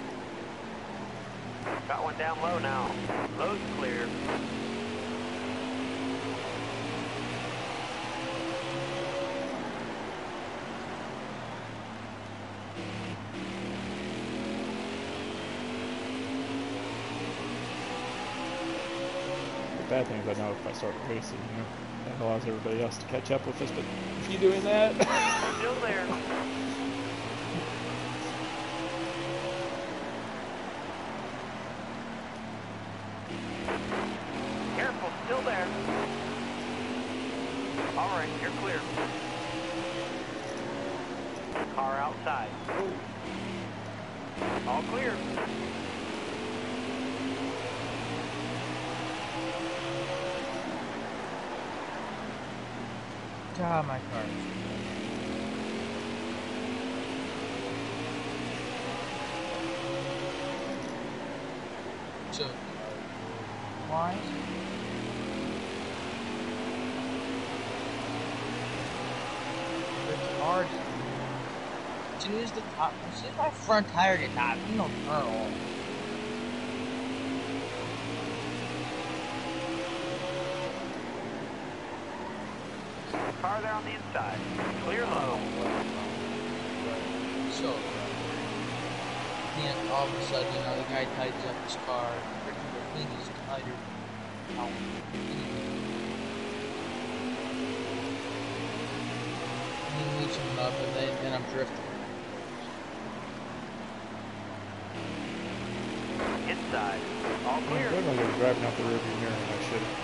Got one down low now. Low's clear. The bad thing is I know if I start racing, you know, that allows everybody else to catch up with us, but if you doing that... Still there. Careful, still there. All right, you're clear. Car outside. All clear. God, my car. So, why? It's hard. As soon as the top, as soon as my front tire gets hot, I'm no turn off. Car there on the inside. Clear low. So, and all of a sudden, you know, the guy tightens up his car, freaking the thing is tighter. Ow. And he loosening up, and then, then I'm drifting. Inside. All clear. I'm going to go driving out the rearview mirror, and I should have.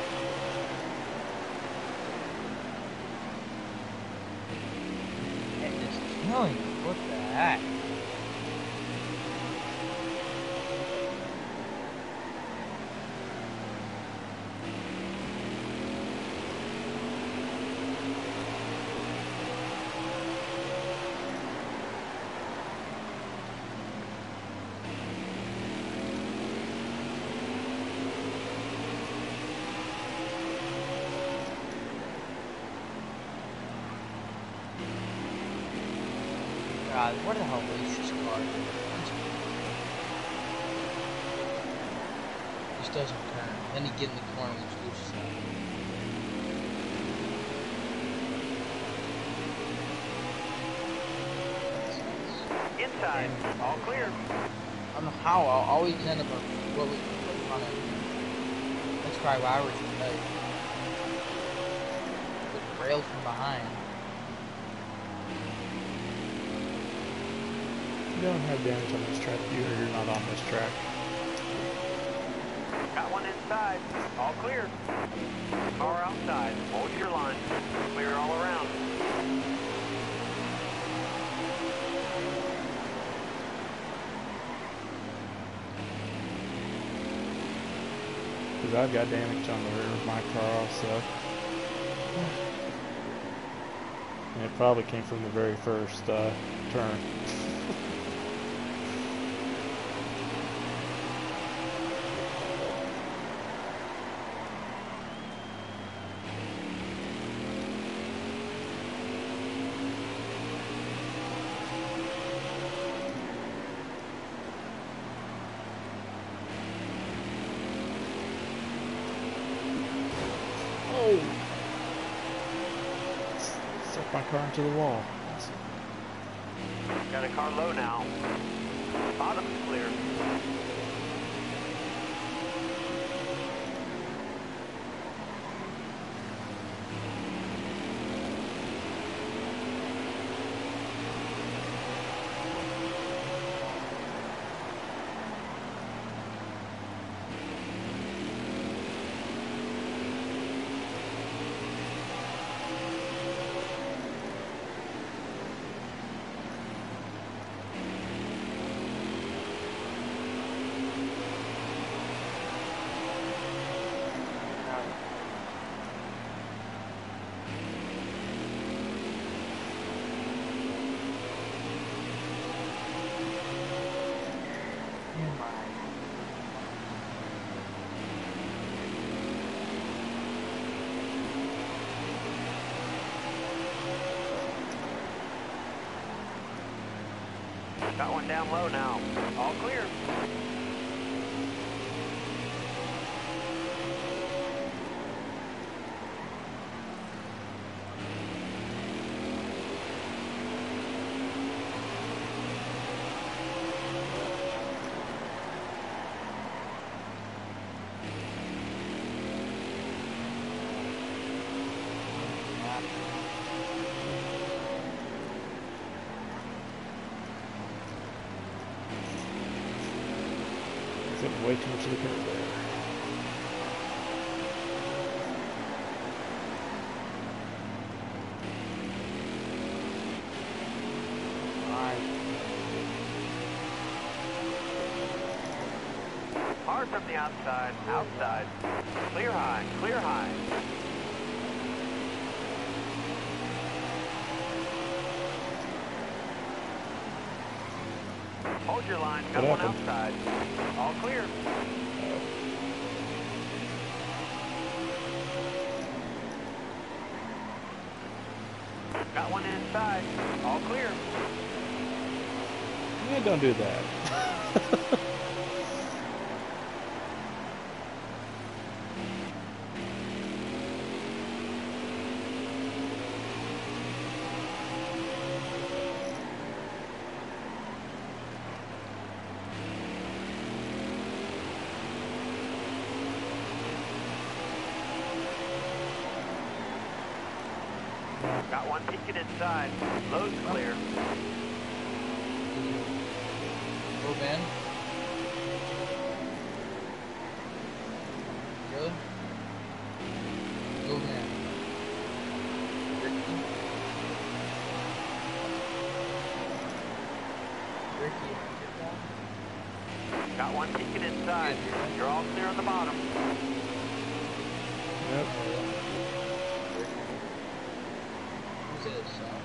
Killing me. What the heck? God, where the hell is this car? Just doesn't turn. Then he get in the corner and lose loose stuff. Inside. All clear. I don't know how. I'll always end up on what we put on it. That's probably why I was right. With rails from behind. You don't have damage on this track, you or you're not on this track. Got one inside. All clear. Car outside. Hold your line. Clear all around. Because I've got damage on the rear of my car also. And it probably came from the very first uh, turn. Set my car into the wall. Got a car low now. Bottom's clear. Got one down low now. All clear. Way too much of the curve there. Alright. Hard from the outside. Outside. Clear high. Clear high. Hold your line. Got What one happened? outside. All clear. Got one inside. All clear. Yeah, don't do that. Got one peeking inside. Load's clear. Go Ben. Really? Go Ben. Ricky. Ricky, get Got one peeking inside. You're all clear on the bottom. Yep. Who's this? Um,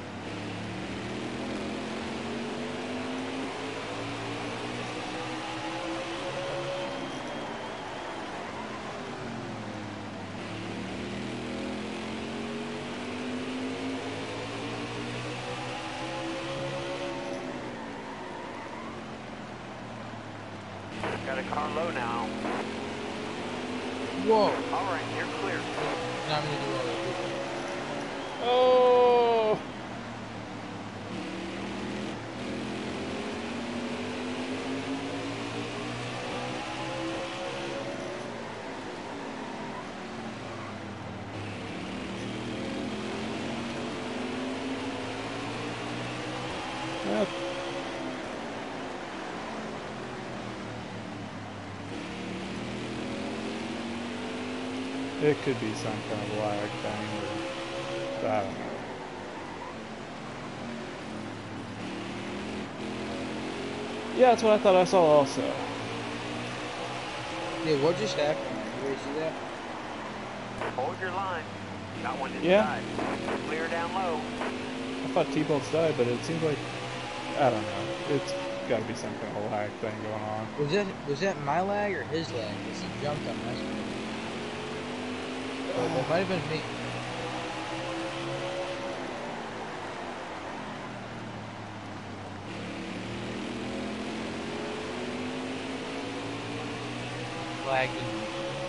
Got a car low now. Whoa! All right, you're clear. Not gonna do all that. Oh! Yep. It could be some kind of lag thing, or I don't know. Yeah, that's what I thought I saw also. Yeah, what just happened? You guys see that? Hold your line. Got one inside. Yeah. Clear down low. I thought T-bolts died, but it seems like, I don't know. It's got to be some kind of lag thing going on. Was that was that my lag or his lag? Because he jumped on my screen. Oh, that might have been me. Lagging.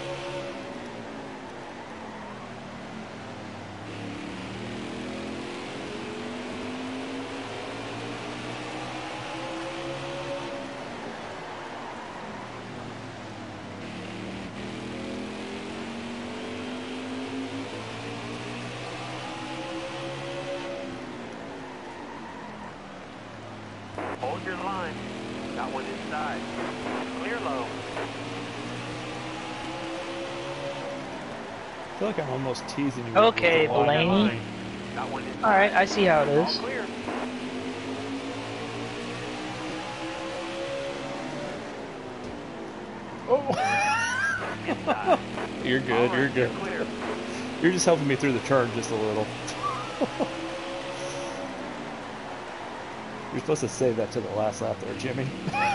Hold your line. Got one inside. Clear low. I feel like I'm almost teasing you. Okay, with the lag. Blaney. Got one inside. Alright, I see how it All is. clear. Oh! Inside. You're good, All right, you're good. Clear. You're just helping me through the turn just a little. You're supposed to save that to the last lap there, Jimmy.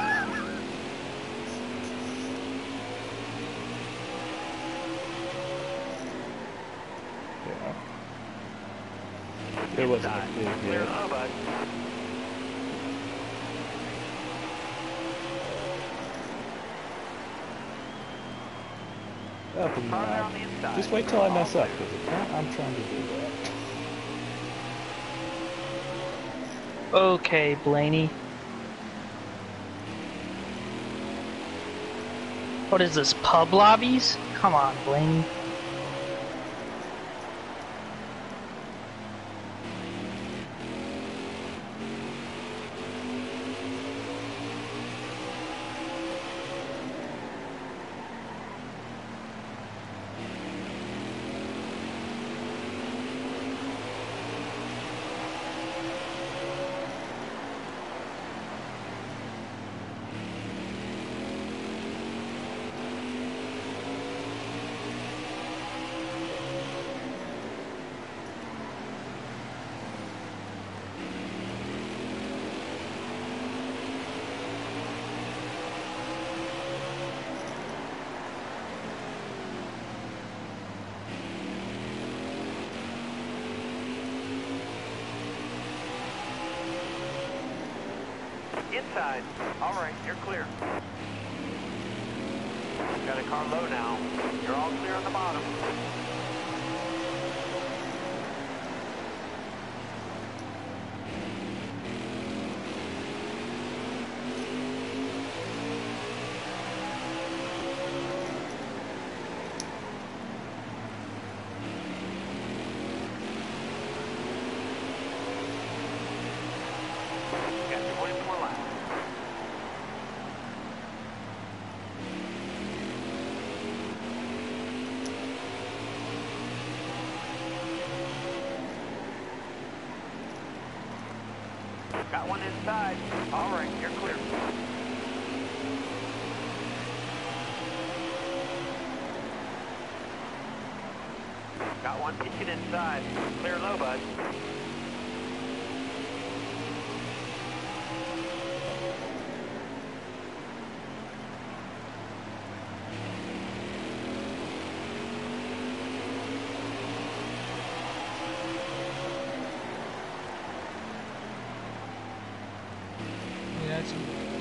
Yeah. It wasn't a Inside. big Clear hit. low, bud. Up and Farther around. on the inside. Just wait till I mess up, because apparently I'm trying to do that. Okay, Blaney. What is this, pub lobbies? Come on, Blaney. Inside. All right, you're clear. Got a car low now. You're all clear on the bottom. Got twenty-four laps. Got one inside. All right, you're clear. Got one pitching inside. Clear low, bud. Yeah, that's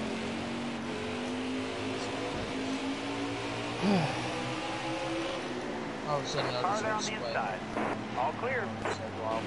all of a sudden I Farther on just the spike. inside. All clear. It's like lava.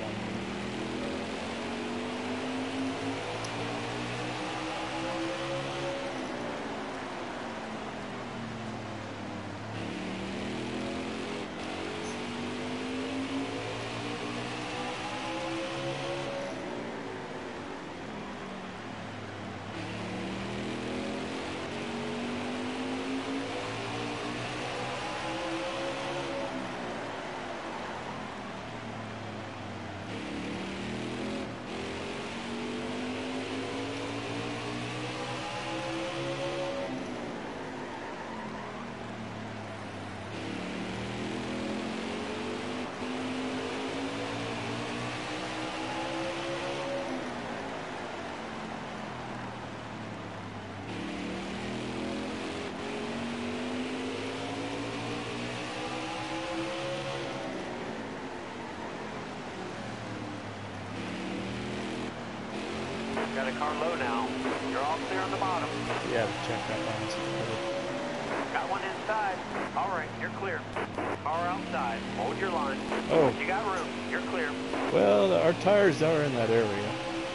Got a car low now. You're all clear on the bottom. Yeah, check that line. Got one inside. All right, you're clear. Car outside. Hold your line. Oh, You got room. You're clear. well, our tires are in that area.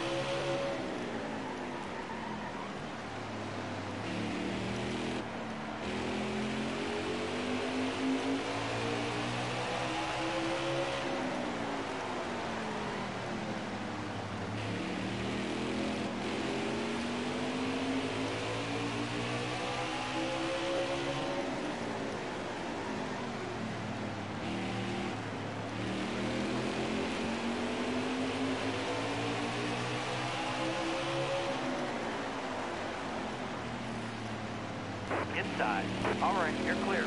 Inside. All right, you're clear.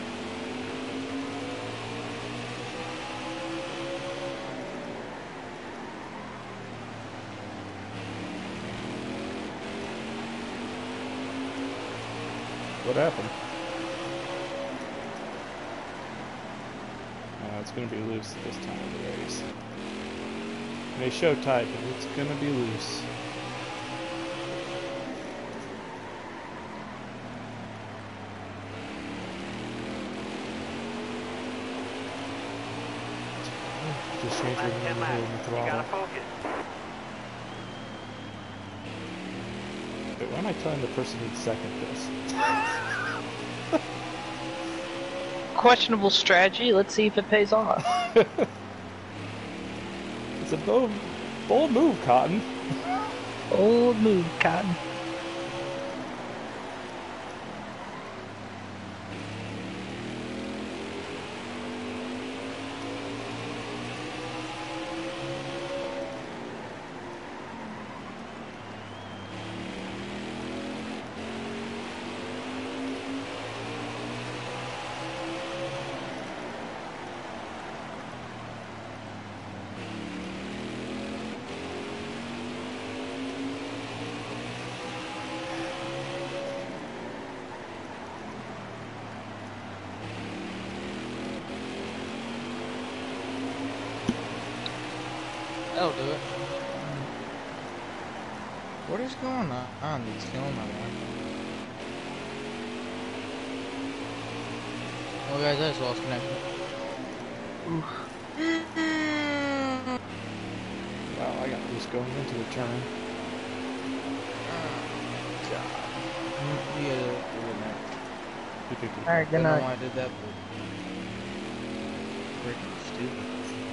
What happened? Uh, it's going to be loose this time of the race. It may show tight, but it's going to be loose. Just change Last when ten you're hitting the laps. You gotta throttle. focus. Wait, why am I telling the person in second this? Questionable strategy. Let's see if it pays off. It's a bold, bold move, Cotton. Old move, Cotton. That'll do it. What is going on? It's killing my life. Oh guys, I just lost connection. Wow, I got this going into the turn. God. Yeah, good night. You think we- Alright, I good don't know night. why I did that, but freaking stupid.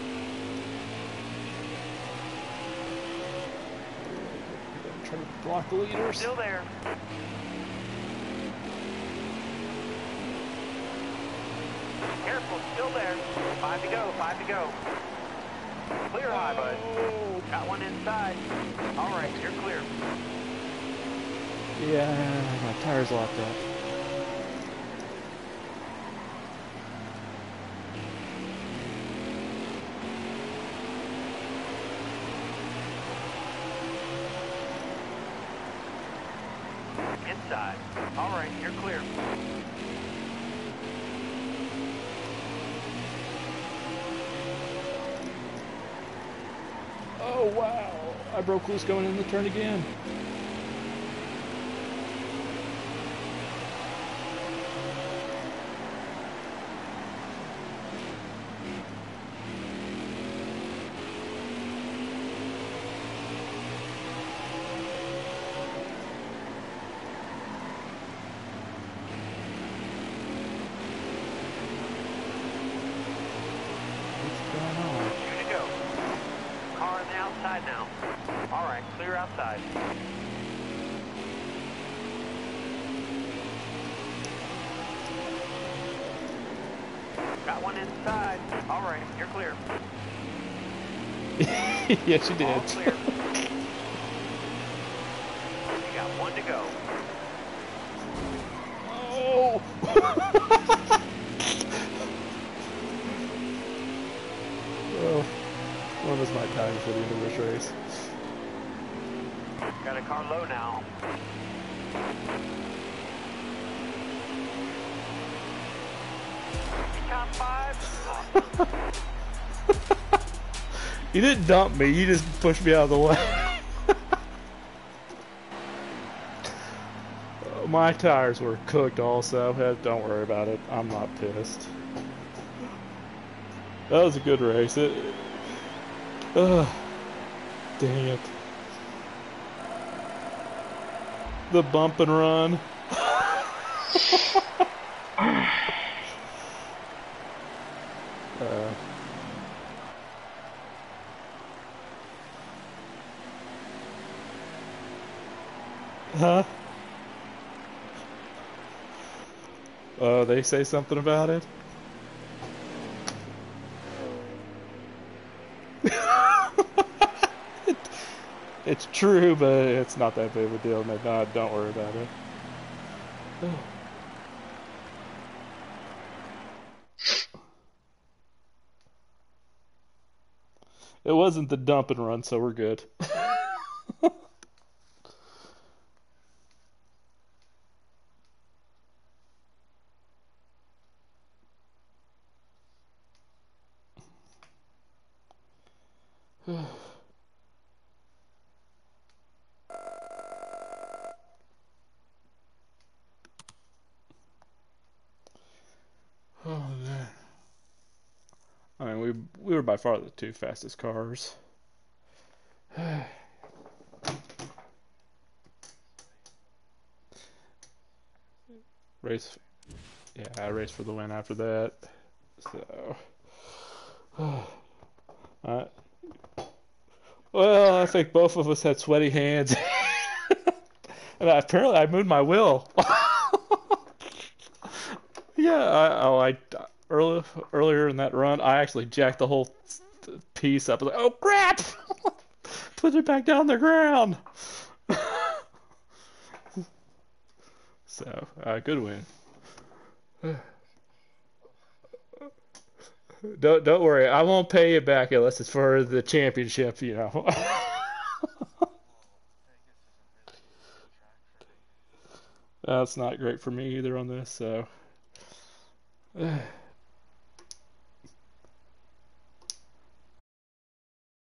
Try to block the leaders. Still there. Careful, still there. Five to go, five to go. Clear high, bud. Oh, Got one inside. All right, you're clear. yeah, my tire's locked up. Inside. All right, you're clear. Oh, wow. I broke loose going in the turn again. What's going on? Two to go. Car on the outside now. All right, clear outside. Got one inside. All right, you're clear. Yes, you All did. clear. You got one to go. Oh! Well, what was my time for the end of this race? Got a car low now. Top five. You didn't dump me, you just pushed me out of the way. My tires were cooked also. Eh, Don't worry about it. I'm not pissed. That was a good race. It. Ugh. Dang it. The bump and run. uh. Huh? Oh, they say something about it? it? It's true, but it's not that big of a deal. No, no, don't worry about it. Oh. It wasn't the dump and run, so we're good. Oh, man. I mean, we we we were by far the two fastest cars. Race, yeah, I raced for the win after that. So, uh, well, I think both of us had sweaty hands, and I, apparently I moved my wheel. Yeah, I, oh, I early, earlier in that run, I actually jacked the whole piece up. I was like, oh crap! Put it back down the ground. So, uh, good win. Don't don't worry, I won't pay you back unless it's for the championship, you know. That's not great for me either on this, so.